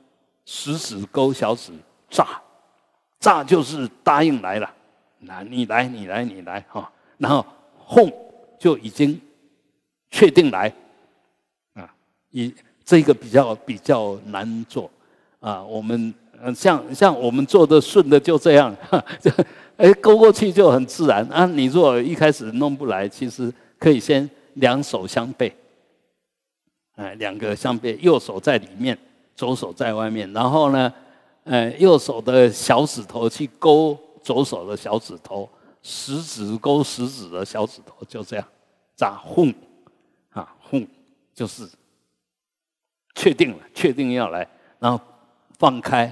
食指勾小指，乍，乍就是答应来了，那你来你来你来哈，然后哄就已经确定来，啊，以这个比较比较难做啊，我们像像我们做的顺的就这样，就哎勾过去就很自然啊。你如果一开始弄不来，其实可以先两手相背，哎，两个相背，右手在里面，左手在外面，然后呢，呃，右手的小指头去勾左手的小指头，食指勾食指的小指头，就这样，咋混啊混，就是确定了，确定要来，然后放开，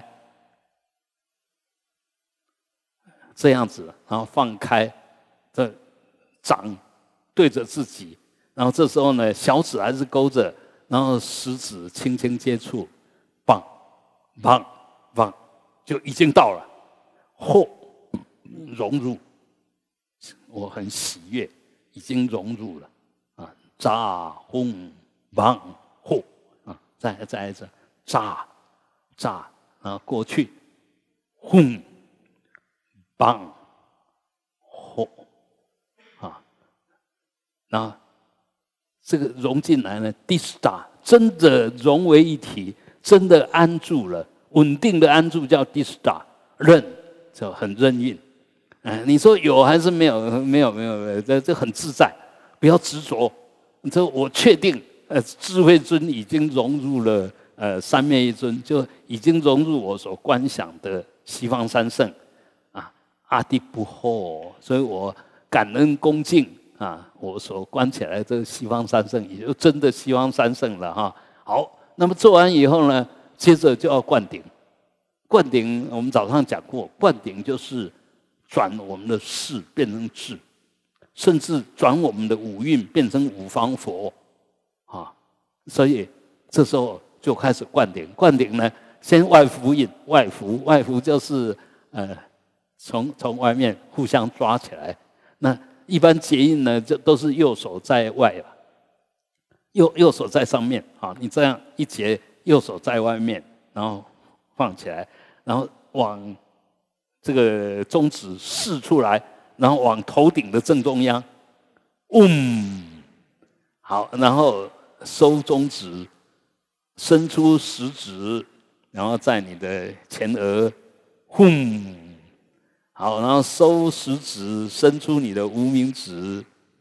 这样子，然后放开，这掌对着自己，然后这时候呢，小指还是勾着，然后食指轻轻接触，棒棒棒，就已经到了，嚯，融入，我很喜悦，已经融入了啊，炸轰棒嚯啊，再再一次炸炸，然后过去，轰棒嚯啊，然后这个融进来呢 ，dista 真的融为一体，真的安住了，稳定的安住叫 dista， 任就很任运。哎，你说有还是没有？没有没有没有，这这很自在，不要执着。这我确定，呃，智慧尊已经融入了呃三昧一尊，就已经融入我所观想的西方三圣啊，阿底不惑，所以我感恩恭敬啊，我所观起来这个西方三圣，也就真的西方三圣了哈。好，那么做完以后呢，接着就要灌顶。灌顶我们早上讲过，灌顶就是转我们的识变成智，甚至转我们的五蕴变成五方佛啊。所以这时候就开始灌顶。灌顶呢，先外符印，外符外符就是呃从从外面互相抓起来。那一般结印呢，就都是右手在外吧，右右手在上面啊。你这样一结，右手在外面，然后放起来，然后往这个中指示出来，然后往头顶的正中央，嗯，好，然后收中指，伸出食指，然后在你的前额，轰，好，然后收食指，伸出你的无名指，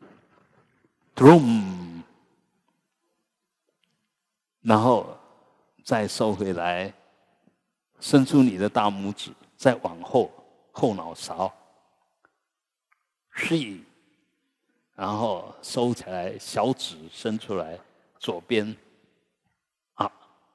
咚，然后再收回来，伸出你的大拇指，再往后后脑勺，是，然后收起来，小指伸出来，左边啊，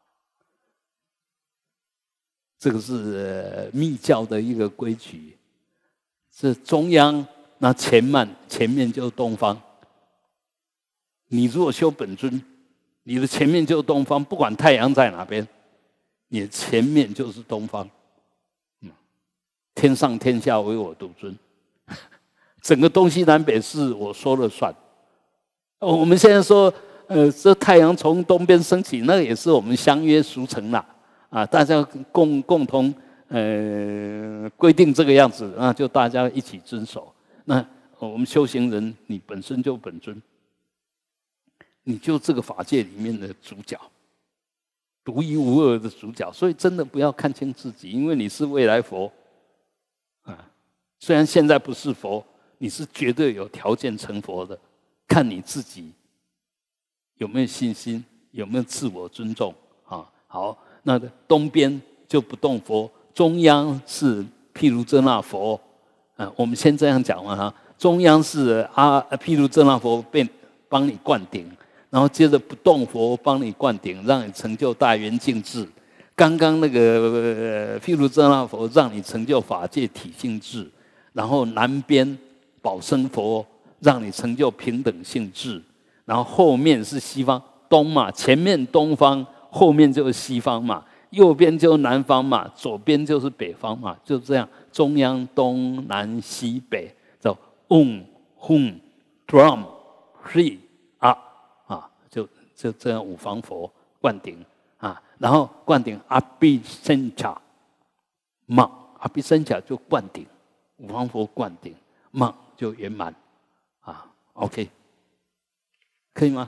这个是密教的一个规矩。是中央，那前面前面就是东方。你如果修本尊，你的前面就是东方，不管太阳在哪边，你的前面就是东方。嗯，天上天下唯我独尊，整个东西南北是我说了算。我们现在说，呃，这太阳从东边升起，那也是我们相约俗成啦，啊，大家共共同。呃，规定这个样子，那就大家一起遵守。那我们修行人，你本身就本尊，你就这个法界里面的主角，独一无二的主角。所以真的不要看轻自己，因为你是未来佛啊。虽然现在不是佛，你是绝对有条件成佛的。看你自己有没有信心，有没有自我尊重啊？好，那东边就不动佛。中央是毗卢遮那佛，啊，我们先这样讲嘛哈。中央是阿毗卢遮那佛被帮你灌顶，然后接着不动佛帮你灌顶，让你成就大圆净智。刚刚那个毗卢遮那佛让你成就法界体性智，然后南边宝生佛让你成就平等性智，然后后面是西方东嘛，前面东方，后面就是西方嘛。右边就是南方嘛，左边就是北方嘛，就这样，中央、东南西北，就 um hum drum three 啊啊，就就这样五方佛灌顶啊，然后灌顶阿毗僧伽满，阿毗僧伽就灌顶，五方佛灌顶满就圆满啊。OK， 可以吗？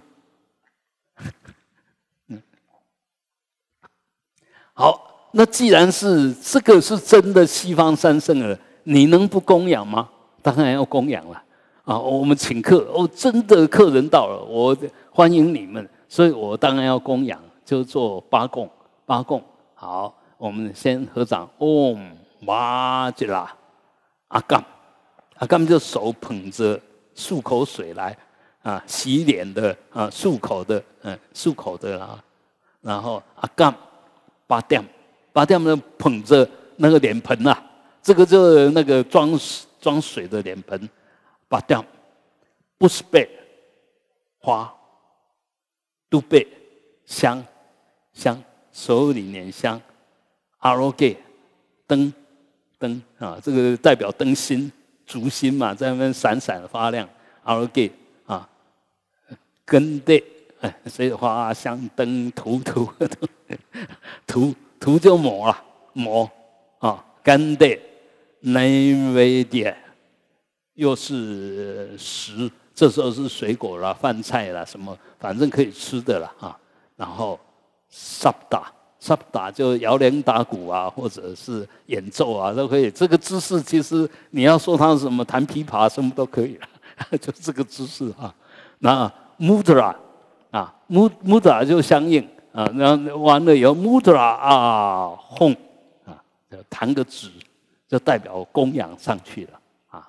嗯，好，那既然是这个是真的西方三圣了，你能不供养吗？当然要供养了啊！我们请客哦，真的客人到了，我欢迎你们，所以我当然要供养，就做八供。八供好，我们先合掌，嗡玛吉拉阿干，阿干就手捧着漱口水来啊，洗脸的啊，漱口的，嗯，漱口的啊，然后阿干八点，八点呢捧着那个脸盆啊，这个就是那个装装水的脸盆，八点，不是贝花，都贝香香，手里捻香，阿罗给灯灯啊，这个代表灯芯烛芯嘛，在那边闪闪发亮，阿罗给啊，根的哎，所以花香灯涂涂涂涂就抹了抹啊，根的。内维点又是食，这时候是水果啦、饭菜啦，什么反正可以吃的啦啊。然后萨达萨达就摇铃打鼓啊，或者是演奏啊，都可以。这个姿势其实你要说它什么弹琵琶什么都可以了，就这个姿势啊。那 mudra 啊 mudra 就相应啊，然后完了以后 mudra 啊哄啊，弹个指。就代表供养上去了啊！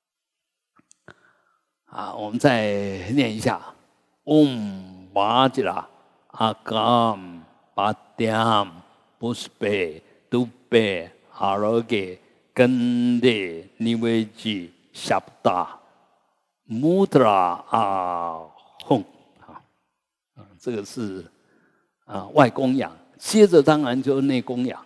啊，我们再念一下：嗡玛吉拉阿甘巴甸布斯贝杜贝阿罗给根的尼维吉夏布达穆德拉阿哄啊！这个是啊外供养，接着当然就是内供养。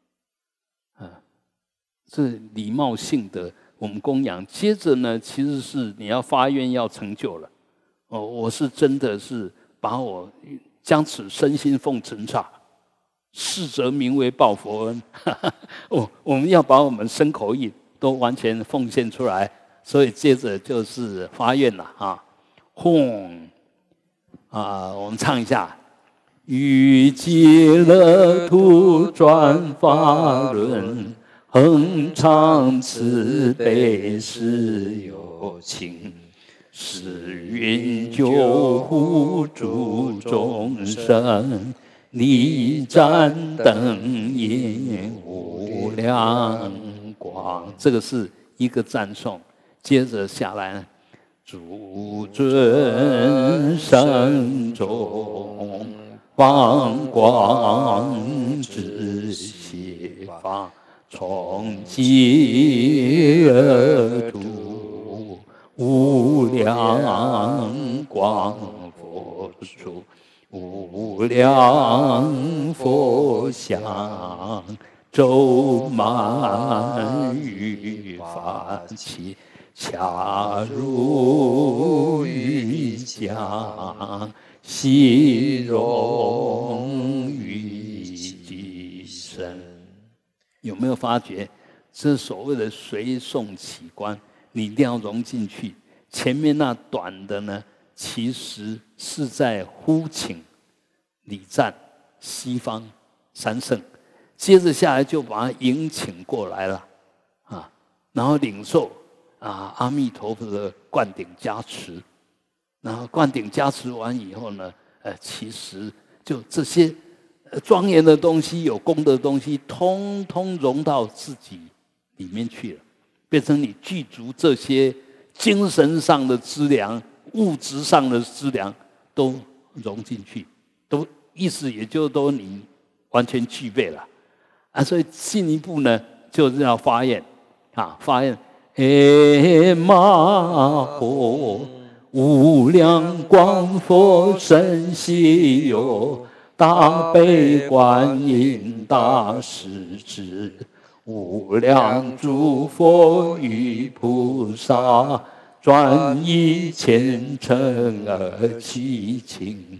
是礼貌性的，我们供养。接着呢，其实是你要发愿要成就了。哦，我是真的是把我将此身心奉尘刹，是则名为报佛恩。哦，我们要把我们身口意都完全奉献出来。所以接着就是发愿了啊，吽啊，我们唱一下。于极乐土转法轮。恒常慈悲是有情，是愿救护诸众生，力战等引无量光。这个是一个赞颂，接着下来，诸尊圣众放光之西方。从极乐土无量光佛处，无量佛像周满于法器，恰如玉浆，悉融于己身。有没有发觉，这所谓的随诵起观，你一定要融进去。前面那短的呢，其实是在呼请、礼赞西方三圣，接着下来就把它迎请过来了啊，然后领受啊阿弥陀佛的灌顶加持，然后灌顶加持完以后呢，呃，其实就这些。庄严的东西，有功的东西，通通融到自己里面去了，变成你具足这些精神上的资粮、物质上的资粮都融进去，都意思也就都你完全具备了啊！所以进一步呢，就是要发愿啊，发愿，哎玛吼，无量光佛身稀有。大悲观音大势至，无量诸佛与菩萨，转依虔诚而祈请，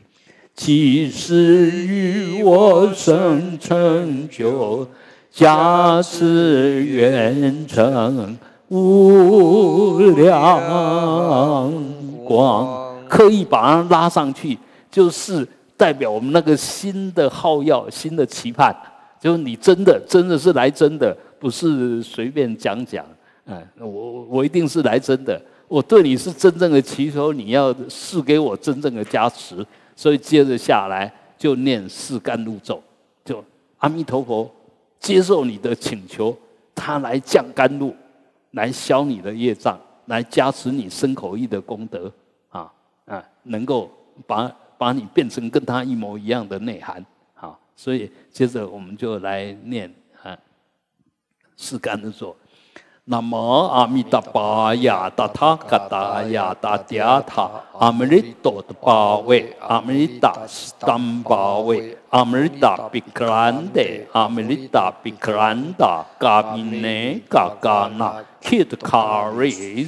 即使与我生成就，加持愿成无量光。刻意把它拉上去，就是代表我们那个新的好要、新的期盼，就是你真的真的是来真的，不是随便讲讲。嗯，我我一定是来真的，我对你是真正的祈求，你要赐给我真正的加持。所以接着下来就念四甘露咒，就阿弥陀佛接受你的请求，他来降甘露，来消你的业障，来加持你身口意的功德啊啊，能够把把你变成跟他一模一样的内涵。好，所以接着我们就来念啊四甘露咒。南无阿弥达巴呀达他嘎达呀达嗲他阿弥利多的巴维阿弥利达斯坦巴维阿弥利达比克兰德阿弥利达比克兰达嘎米内嘎嘎那 Kid Kari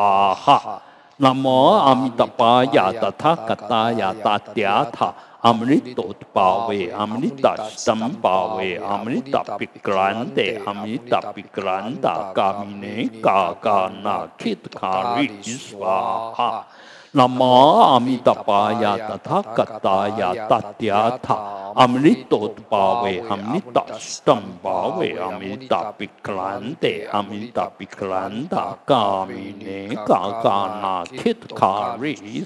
Swaha。南无阿弥达巴呀达他嘎达呀达嗲他阿弥利多的巴维阿弥利达斯坦巴维阿弥利达比克兰德阿弥利达比克兰达嘎米内嘎嘎那 Kid Kari Swaha。南无阿弥达巴呀达他嘎达呀达嗲他阿弥利多的巴维阿弥利达斯坦巴维阿弥利达比克兰德阿弥利达比克兰达嘎米内嘎嘎那 Kid Kari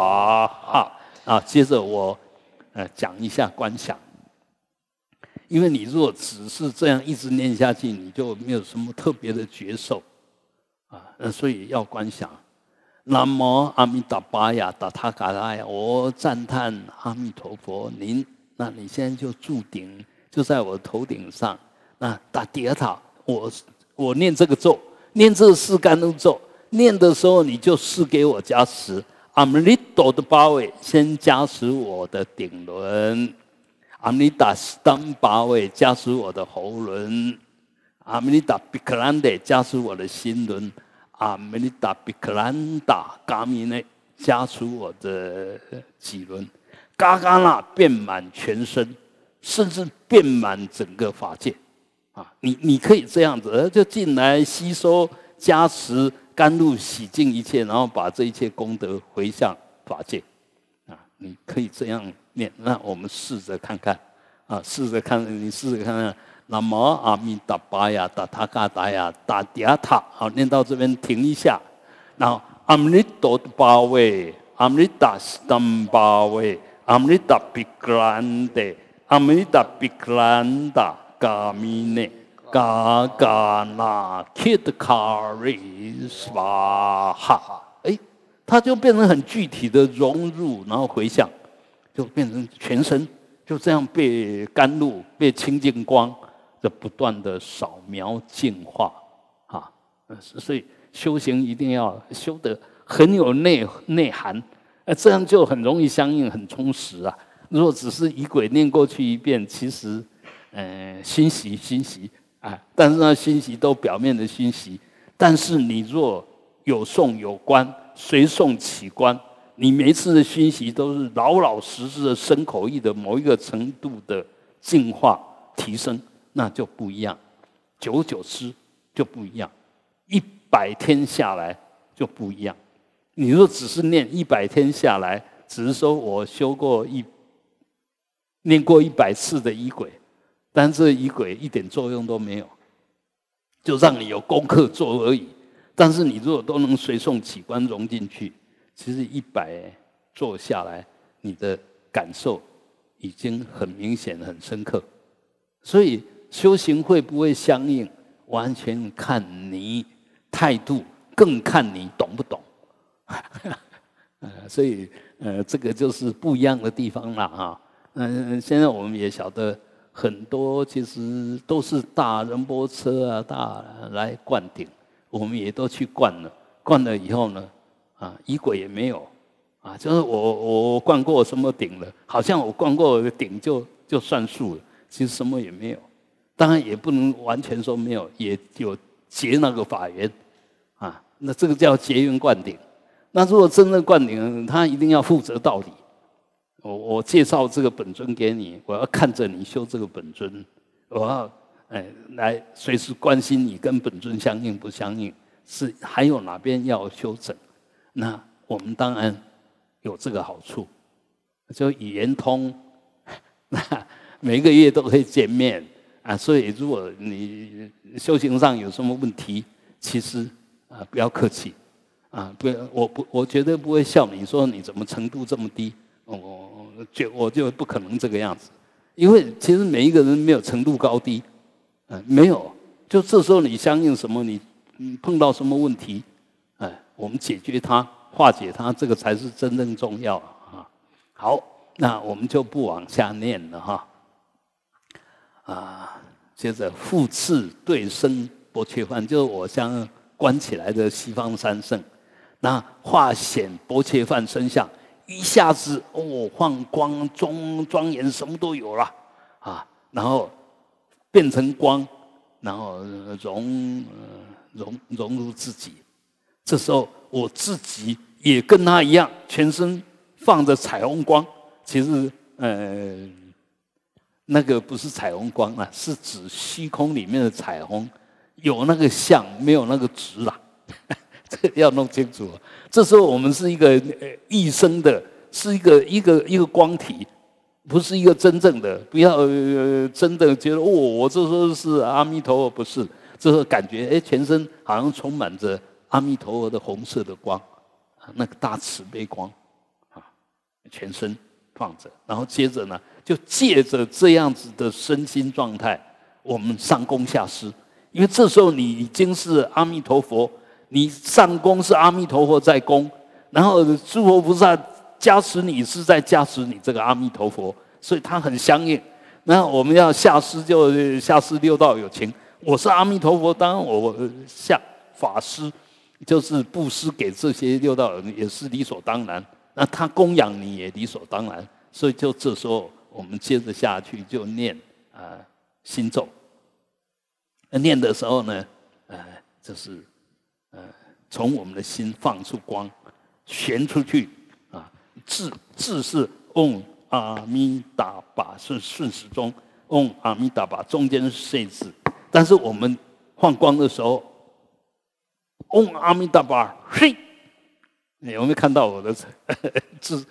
Swaha。啊，接着我呃讲一下观想，因为你如果只是这样一直念下去，你就没有什么特别的觉受啊，所以要观想。南无阿弥达巴呀达他嘎达呀，我赞叹阿弥陀佛您，那你现在就住顶，就在我头顶上。那达迭塔，我我念这个咒，念这四甘露咒，念的时候你就赐给我加持。阿弥利多的巴维先加持我的顶轮，阿弥达斯当巴维加持我的喉轮，阿弥达比克兰德加持我的心轮。阿弥利达比克兰达嘎米内加持我的脊轮，嘎嘎那遍满全身，甚至遍满整个法界啊！你你可以这样子，就进来吸收加持甘露，洗净一切，然后把这一切功德回向法界啊！你可以这样念，那我们试着看看啊，试着看，你试着看看。南无阿弥达巴呀达他嘎达呀达嗲他，好，念到这边停一下。然后阿弥多的巴维，阿弥达斯坦巴维，阿弥达比格兰德，阿弥达比格兰达嘎米内嘎嘎那 Kid Kari Swaha。哎，它就变成很具体的融入，然后回向，就变成全身就这样被甘露、被清净光。的不断的扫描净化啊，所以修行一定要修得很有内内涵，呃，这样就很容易相应，很充实啊。如果只是仪轨念过去一遍，其实，呃，欣喜欣喜啊，但是那欣喜都表面的欣喜。但是你若有诵有观，随诵起观，你每一次的欣喜都是老老实实的身口意的某一个程度的净化提升。那就不一样，久久之就不一样，一百天下来就不一样。你若只是念一百天下来，只是说我修过一念过一百次的仪轨，但这仪轨一点作用都没有，就让你有功课做而已。但是你如果都能随诵起观融进去，其实一百做下来，你的感受已经很明显、很深刻。所以修行会不会相应，完全看你态度，更看你懂不懂。所以呃，这个就是不一样的地方了啊。嗯，现在我们也晓得很多其实都是大仁波切啊，大来灌顶，我们也都去灌了。灌了以后呢，啊，仪轨也没有啊，就是我我灌过什么顶了，好像我灌过顶就就算数了，其实什么也没有。当然也不能完全说没有，也有结那个法缘啊，那这个叫结缘灌顶。那如果真正灌顶，他一定要负责到底， 我我介绍这个本尊给你，我要看着你修这个本尊，我要哎来随时关心你跟本尊相应不相应，是还有哪边要修整。那我们当然有这个好处，就语言通，那每个月都可以见面啊。所以如果你修行上有什么问题，其实啊不要客气啊，不，我不我绝对不会笑你说你怎么程度这么低。我就我就不可能这个样子，因为其实每一个人没有程度高低，嗯，没有，就这时候你相应什么，你碰到什么问题，哎，我们解决它、化解它，这个才是真正重要啊。好，那我们就不往下念了哈。啊，接着复次对生薄伽梵，就是我像关起来的西方三圣，那化显薄伽梵身相。一下子哦，放光庄庄严，什么都有了啊！然后变成光，然后融融融入自己。这时候我自己也跟他一样，全身放着彩虹光。其实呃，那个不是彩虹光啊，是指虚空里面的彩虹，有那个相，没有那个值啦。这个要弄清楚。这时候我们是一个异生的，是一个一个一个光体，不是一个真正的。不要、呃、真的觉得哦，我这时候是阿弥陀佛，不是。这时候感觉哎，全身好像充满着阿弥陀佛的红色的光，那个大慈悲光啊，全身放着。然后接着呢，就借着这样子的身心状态，我们上供下施。因为这时候你已经是阿弥陀佛。你上供是阿弥陀佛在供，然后诸佛菩萨加持你是在加持你这个阿弥陀佛，所以它很相应。那我们要下施就下施六道有情，我是阿弥陀佛，当然我下法施就是布施给这些六道人也是理所当然。那他供养你也理所当然，所以就这时候我们接着下去就念啊、呃、心咒。念的时候呢，呃，就是。呃，从我们的心放出光，旋出去啊！字字是嗡阿弥达巴，是顺时钟，嗡阿弥达巴中间是碎字，但是我们放光的时候，嗡阿弥达巴嘿，你有没有看到我的字？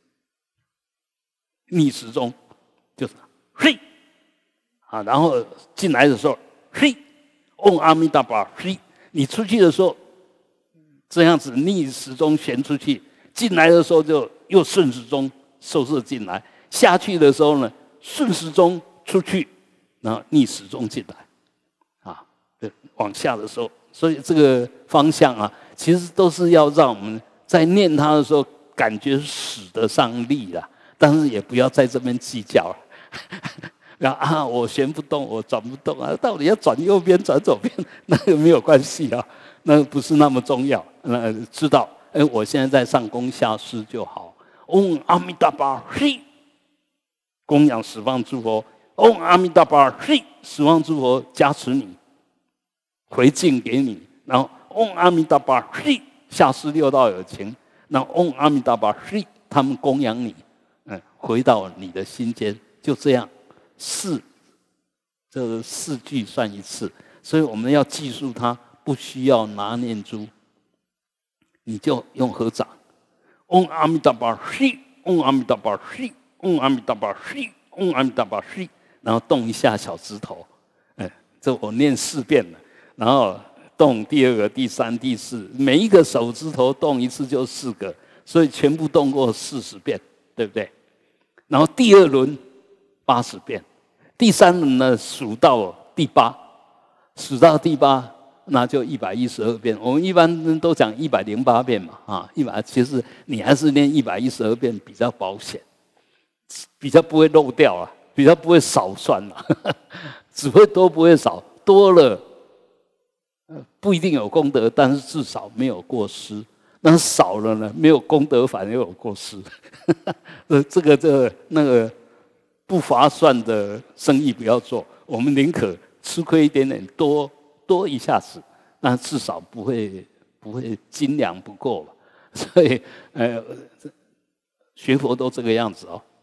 逆时钟就是嘿啊，然后进来的时候嘿，嗡阿弥达巴嘿。你出去的时候，这样子逆时钟旋出去；进来的时候就又顺时钟收摄进来；下去的时候呢，顺时钟出去，然后逆时钟进来，啊，往下的时候，所以这个方向啊，其实都是要让我们在念它的时候，感觉使得上力啦，但是也不要在这边计较了。然后啊，我旋不动，我转不动啊，到底要转右边转左边，那个没有关系啊，那个不是那么重要。那知道，哎，我现在在上供下施就好。嗡阿弥达巴嘿，供养十方诸佛。嗡阿弥达巴嘿，十方诸佛加持你，回敬给你。然后嗡阿弥达巴嘿，下施六道有情。然后嗡阿弥达巴嘿，他们供养你，嗯，回到你的心间，就这样。四，这四句算一次，所以我们要记住它，不需要拿念珠，你就用合掌，嗡阿弥达巴嘿，嗡阿弥达巴嘿，嗡阿弥达巴嘿，嗡阿弥达巴嘿，然后动一下小指头，哎，这我念四遍了，然后动第二个、第三、第四，每一个手指头动一次就四个，所以全部动过四十遍，对不对？然后第二轮。八十遍，第三轮呢数到第八，数到第八那就一百一十二遍。我们一般都讲一百零八遍嘛，啊，一百其实你还是念一百一十二遍比较保险，比较不会漏掉啊，比较不会少算了，只会多不会少，多了不一定有功德，但是至少没有过失。那少了呢，没有功德反而有过失，呃，这个这个那个。不划算的生意不要做，我们宁可吃亏一点点，多多一下子，那至少不会不会斤两不够吧。所以，呃，学佛都这个样子哦。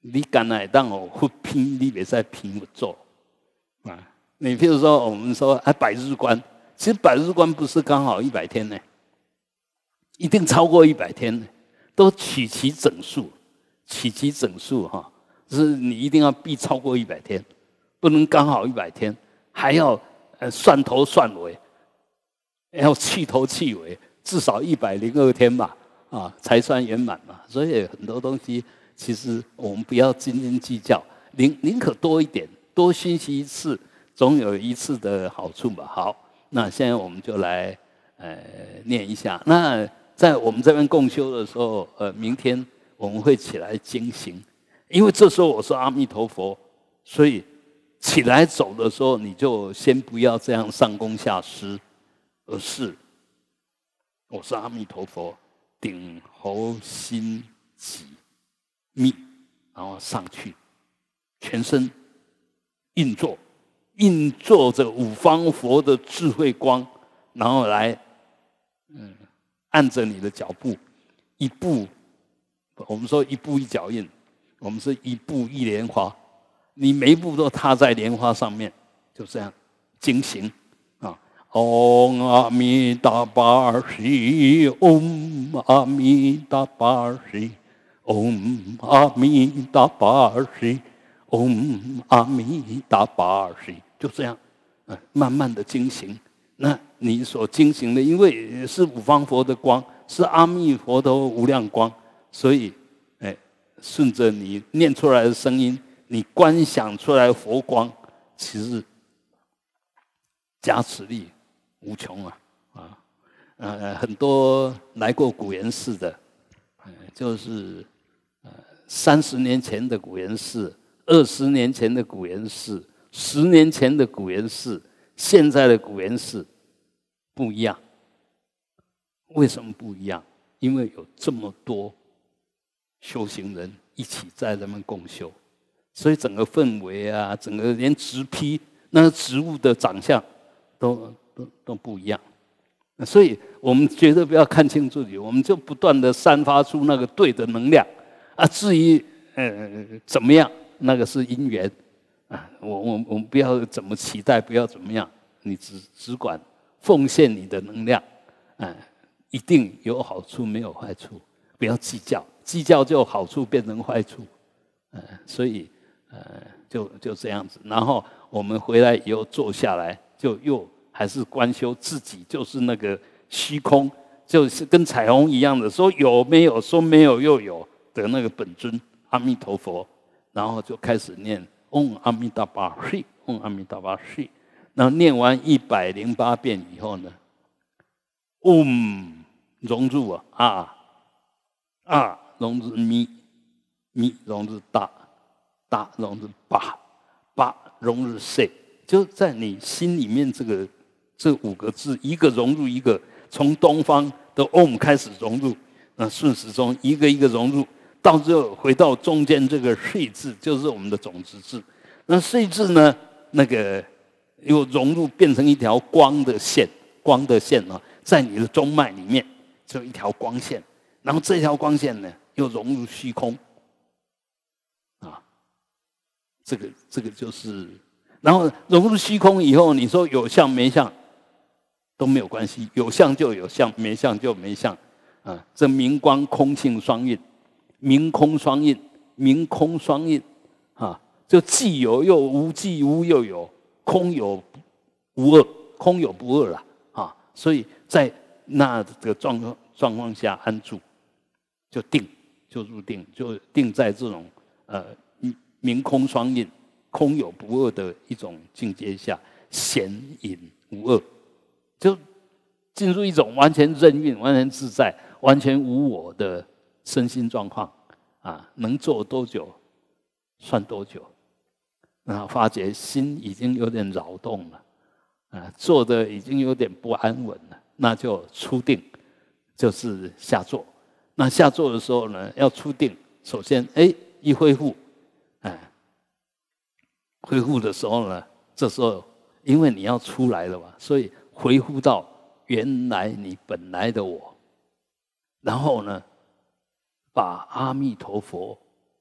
你敢来当我会拼，你别再拼我做啊！你譬如说，我们说啊，百日观，其实百日观不是刚好一百天呢，一定超过一百天呢，都取其整数，取其整数哈，就是你一定要必超过一百天，不能刚好一百天，还要呃算头算尾，要去头去尾，至少一百零二天吧。啊，才算圆满嘛。所以很多东西，其实我们不要斤斤计较，宁宁可多一点，多熏习一次，总有一次的好处吧。好，那现在我们就来呃念一下。那在我们这边共修的时候，呃，明天我们会起来经行，因为这时候我是阿弥陀佛，所以起来走的时候，你就先不要这样上供下施，而是我是阿弥陀佛。顶喉心脊密，然后上去，全身运作，运作着五方佛的智慧光，然后来，嗯，按着你的脚步，一步，我们说一步一脚印，我们是一步一莲花，你每一步都踏在莲花上面，就这样经行。唵阿弥达巴悉，唵阿弥达巴悉，唵阿弥达巴悉，唵阿弥达巴悉，就这样，慢慢的经行。那你所经行的，因为是五方佛的光，是阿弥佛的无量光，所以，哎，顺着你念出来的声音，你观想出来的佛光，其实加持力无穷啊！啊，呃，很多来过古岩寺的，呃、就是呃三十年前的古岩寺，二十年前的古岩寺，十年前的古岩寺，现在的古岩寺不一样。为什么不一样？因为有这么多修行人一起在那边共修，所以整个氛围啊，整个连植批那个植物的长相都。都都不一样，所以我们绝对不要看清自己，我们就不断的散发出那个对的能量啊。至于呃怎么样，那个是因缘啊。我我我们不要怎么期待，不要怎么样，你只只管奉献你的能量，啊，一定有好处，没有坏处。不要计较，计较就好处变成坏处，呃，所以呃就就这样子。然后我们回来以后坐下来，就又。还是观修自己，就是那个虚空，就是跟彩虹一样的，说有没有，说没有又有的那个本尊阿弥陀佛，然后就开始念唵阿弥达巴悉，唵阿弥达巴悉。然后念完一百零八遍以后呢，唵融入啊啊啊融入咪咪融入大大融入巴巴融入塞，就在你心里面这个。这五个字，一个融入一个，从东方的 Om 开始融入，那顺时钟一个一个融入，到最后回到中间这个岁字，就是我们的种子字。那岁字呢，那个又融入变成一条光的线，光的线呢，在你的中脉里面就一条光线，然后这条光线呢又融入虚空，啊，这个这个就是，然后融入虚空以后，你说有相没相？都没有关系，有相就有相，没相就没相，啊，这明光空性双运，明空双运，明空双运，啊，就既有又无，既无又有，空有无二，空有不二了，啊，所以在那个状况状况下安住，就定，就入定，就定在这种呃明空双运，空有不二的一种境界下，显隐无二。就进入一种完全任运、完全自在、完全无我的身心状况啊！能做多久，算多久。然后发觉心已经有点扰动了，啊，做的已经有点不安稳了，那就出定，就是下坐。那下坐的时候呢，要出定，首先哎一恢复，哎，恢复的时候呢，这时候因为你要出来了嘛，所以。回复到原来你本来的我，然后呢，把阿弥陀佛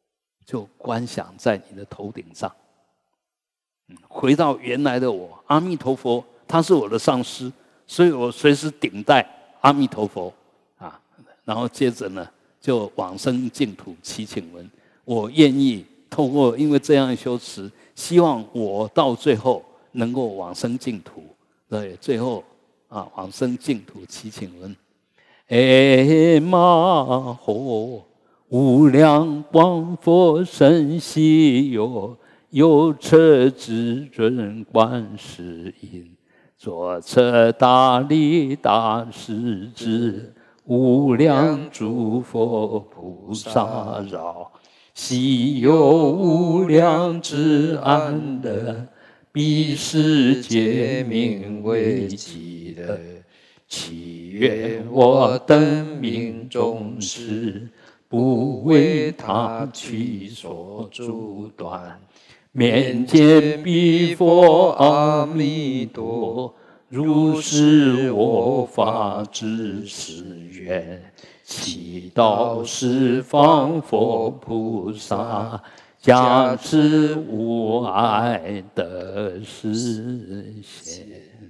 就观想在你的头顶上。回到原来的我，阿弥陀佛，他是我的上师，所以我随时顶戴阿弥陀佛啊。然后接着呢，就往生净土祈请文，我愿意透过因为这样的修持，希望我到最后能够往生净土。对，最后啊，往生净土祈请文。哎嘛吼，无量光佛身西游。右侧至尊观世音，左侧大力大势至，无量诸佛菩萨绕，西游无量之安乐，彼世界名为极乐。祈愿我等命终时，不为他取所阻断。面见彼佛阿弥陀，如是我法之誓愿。祈祷十方佛菩萨，加持无碍的实现。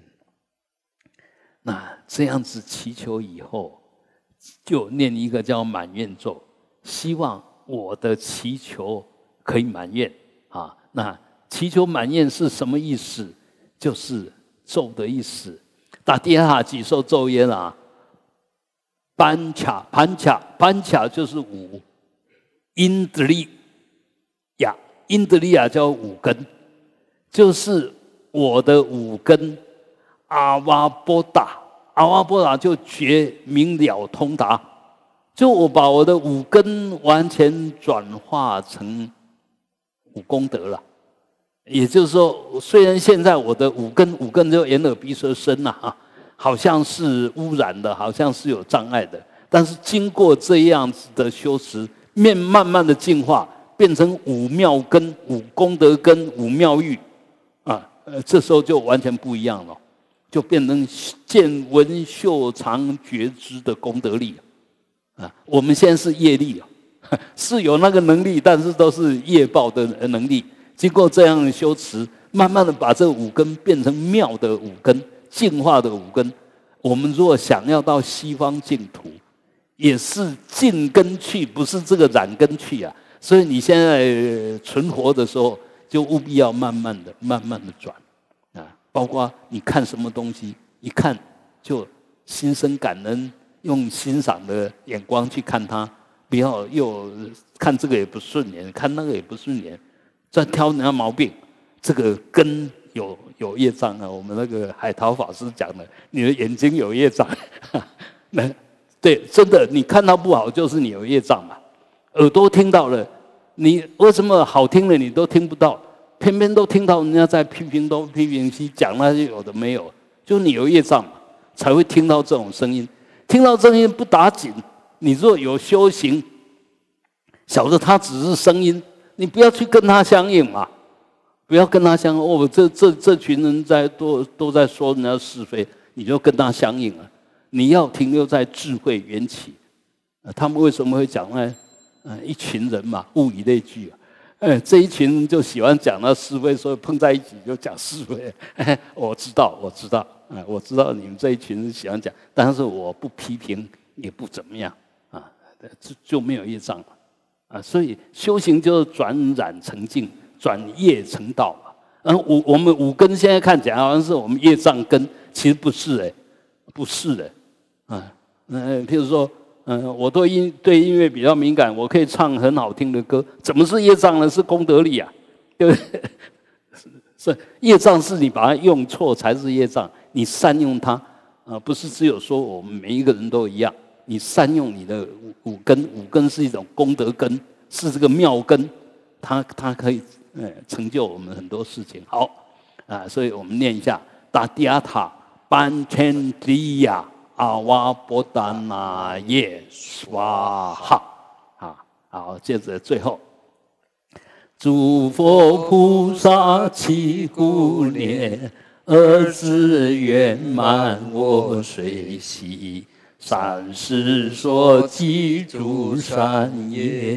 那这样子祈求以后，就念一个叫满愿咒，希望我的祈求可以满愿啊。那祈求满愿是什么意思？就是咒的意思。打第二哈几受咒言啊，班卡盘卡班卡就是五，因德利亚因德利亚叫五根，就是我的五根阿瓦波达，阿瓦波达就觉明了通达，就我把我的五根完全转化成五功德了。也就是说，虽然现在我的五根五根就眼耳鼻舌身呐、啊，好像是污染的，好像是有障碍的，但是经过这样子的修持，面慢慢的进化，变成五妙根、五功德根、五妙欲啊，呃，这时候就完全不一样了，就变成见闻嗅尝觉知的功德力啊。我们现在是业力啊，是有那个能力，但是都是业报的能力。经过这样的修持，慢慢的把这五根变成妙的五根，净化的五根。我们如果想要到西方净土，也是净根去，不是这个染根去啊。所以你现在存活的时候，就务必要慢慢的、慢慢的转啊。包括你看什么东西，一看就心生感恩，用欣赏的眼光去看它，不要又看这个也不顺眼，看那个也不顺眼。在挑人家毛病，这个根有有业障啊！我们那个海涛法师讲的，你的眼睛有业障，那对，真的，你看到不好就是你有业障嘛。耳朵听到了，你为什么好听的你都听不到，偏偏都听到人家在批评东批评西，讲那些有的没有，就你有业障嘛，才会听到这种声音。听到声音不打紧，你若有修行，晓得它只是声音。你不要去跟他相应嘛，不要跟他相应。哦，这这这群人在都都在说人家是非，你就跟他相应了。你要停留在智慧缘起。他们为什么会讲呢？呃，一群人嘛，物以类聚啊。哎，这一群人就喜欢讲那是非，所以碰在一起就讲是非。哎，我知道，我知道，哎，我知道你们这一群人喜欢讲，但是我不批评，也不怎么样啊，就就没有业障了。啊，所以修行就是转染成净，转业成道嘛。嗯，我我们五根现在看起来好像是我们业障根，其实不是哎、欸，不是的、欸。啊，嗯，譬如说，嗯，我对音对音乐比较敏感，我可以唱很好听的歌，怎么是业障呢？是功德力啊，对不对？是业障是你把它用错才是业障，你善用它啊，不是只有说我们每一个人都一样。你善用你的五根，五根是一种功德根，是这个妙根，它它可以呃成就我们很多事情。好啊，所以我们念一下：达地亚塔班千迪亚阿瓦波达那耶刷哈啊，好，接着最后，诸佛菩萨祈顾念，儿子圆满我随喜。善事所记诸善业，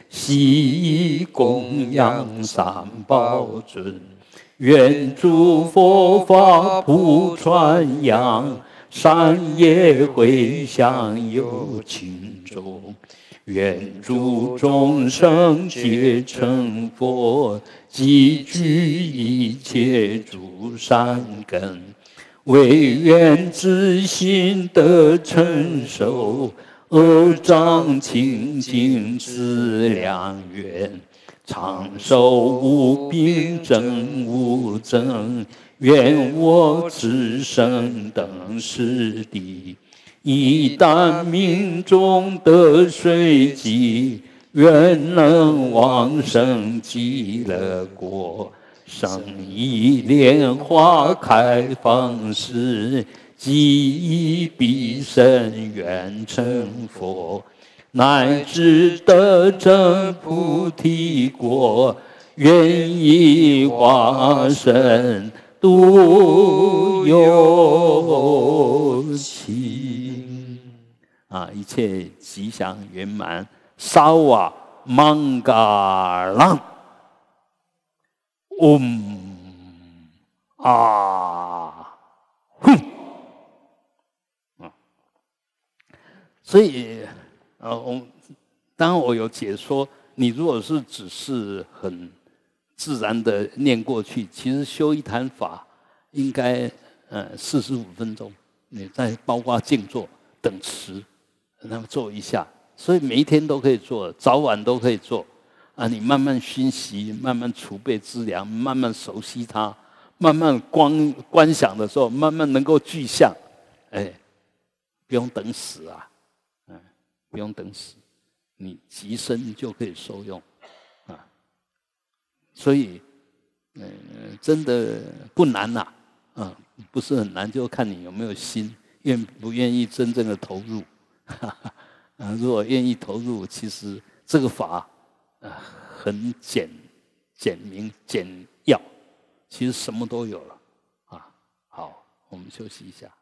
悉以供养三宝尊。愿诸佛法普传扬，善业回向有情众。愿诸众生皆成佛，积聚一切诸善根。唯愿自心得成熟，恶障清净自良缘。长寿无病真无增，愿我此生等世地。一旦命中得随机，愿能往生极乐国。生以莲花开放时，即以毕生愿成佛。乃至得证菩提果，愿以化身度有情。啊，一切吉祥圆满，萨瓦曼嘎朗，嗡啊哼，啊，所以。呃，我当然我有解说，你如果是只是很自然的念过去，其实修一坛法应该呃四十五分钟，你再包括静坐、等持，那么做一下，所以每一天都可以做，早晚都可以做啊。你慢慢熏习，慢慢储备资粮，慢慢熟悉它，慢慢观观想的时候，慢慢能够具象，哎，不用等死啊。不用等死，你即身就可以受用，啊，所以，呃，真的不难呐，啊，不是很难，就看你有没有心，愿不愿意真正的投入，哈哈，啊，如果愿意投入，其实这个法，啊，很简简明简要，其实什么都有了，啊，好，我们休息一下。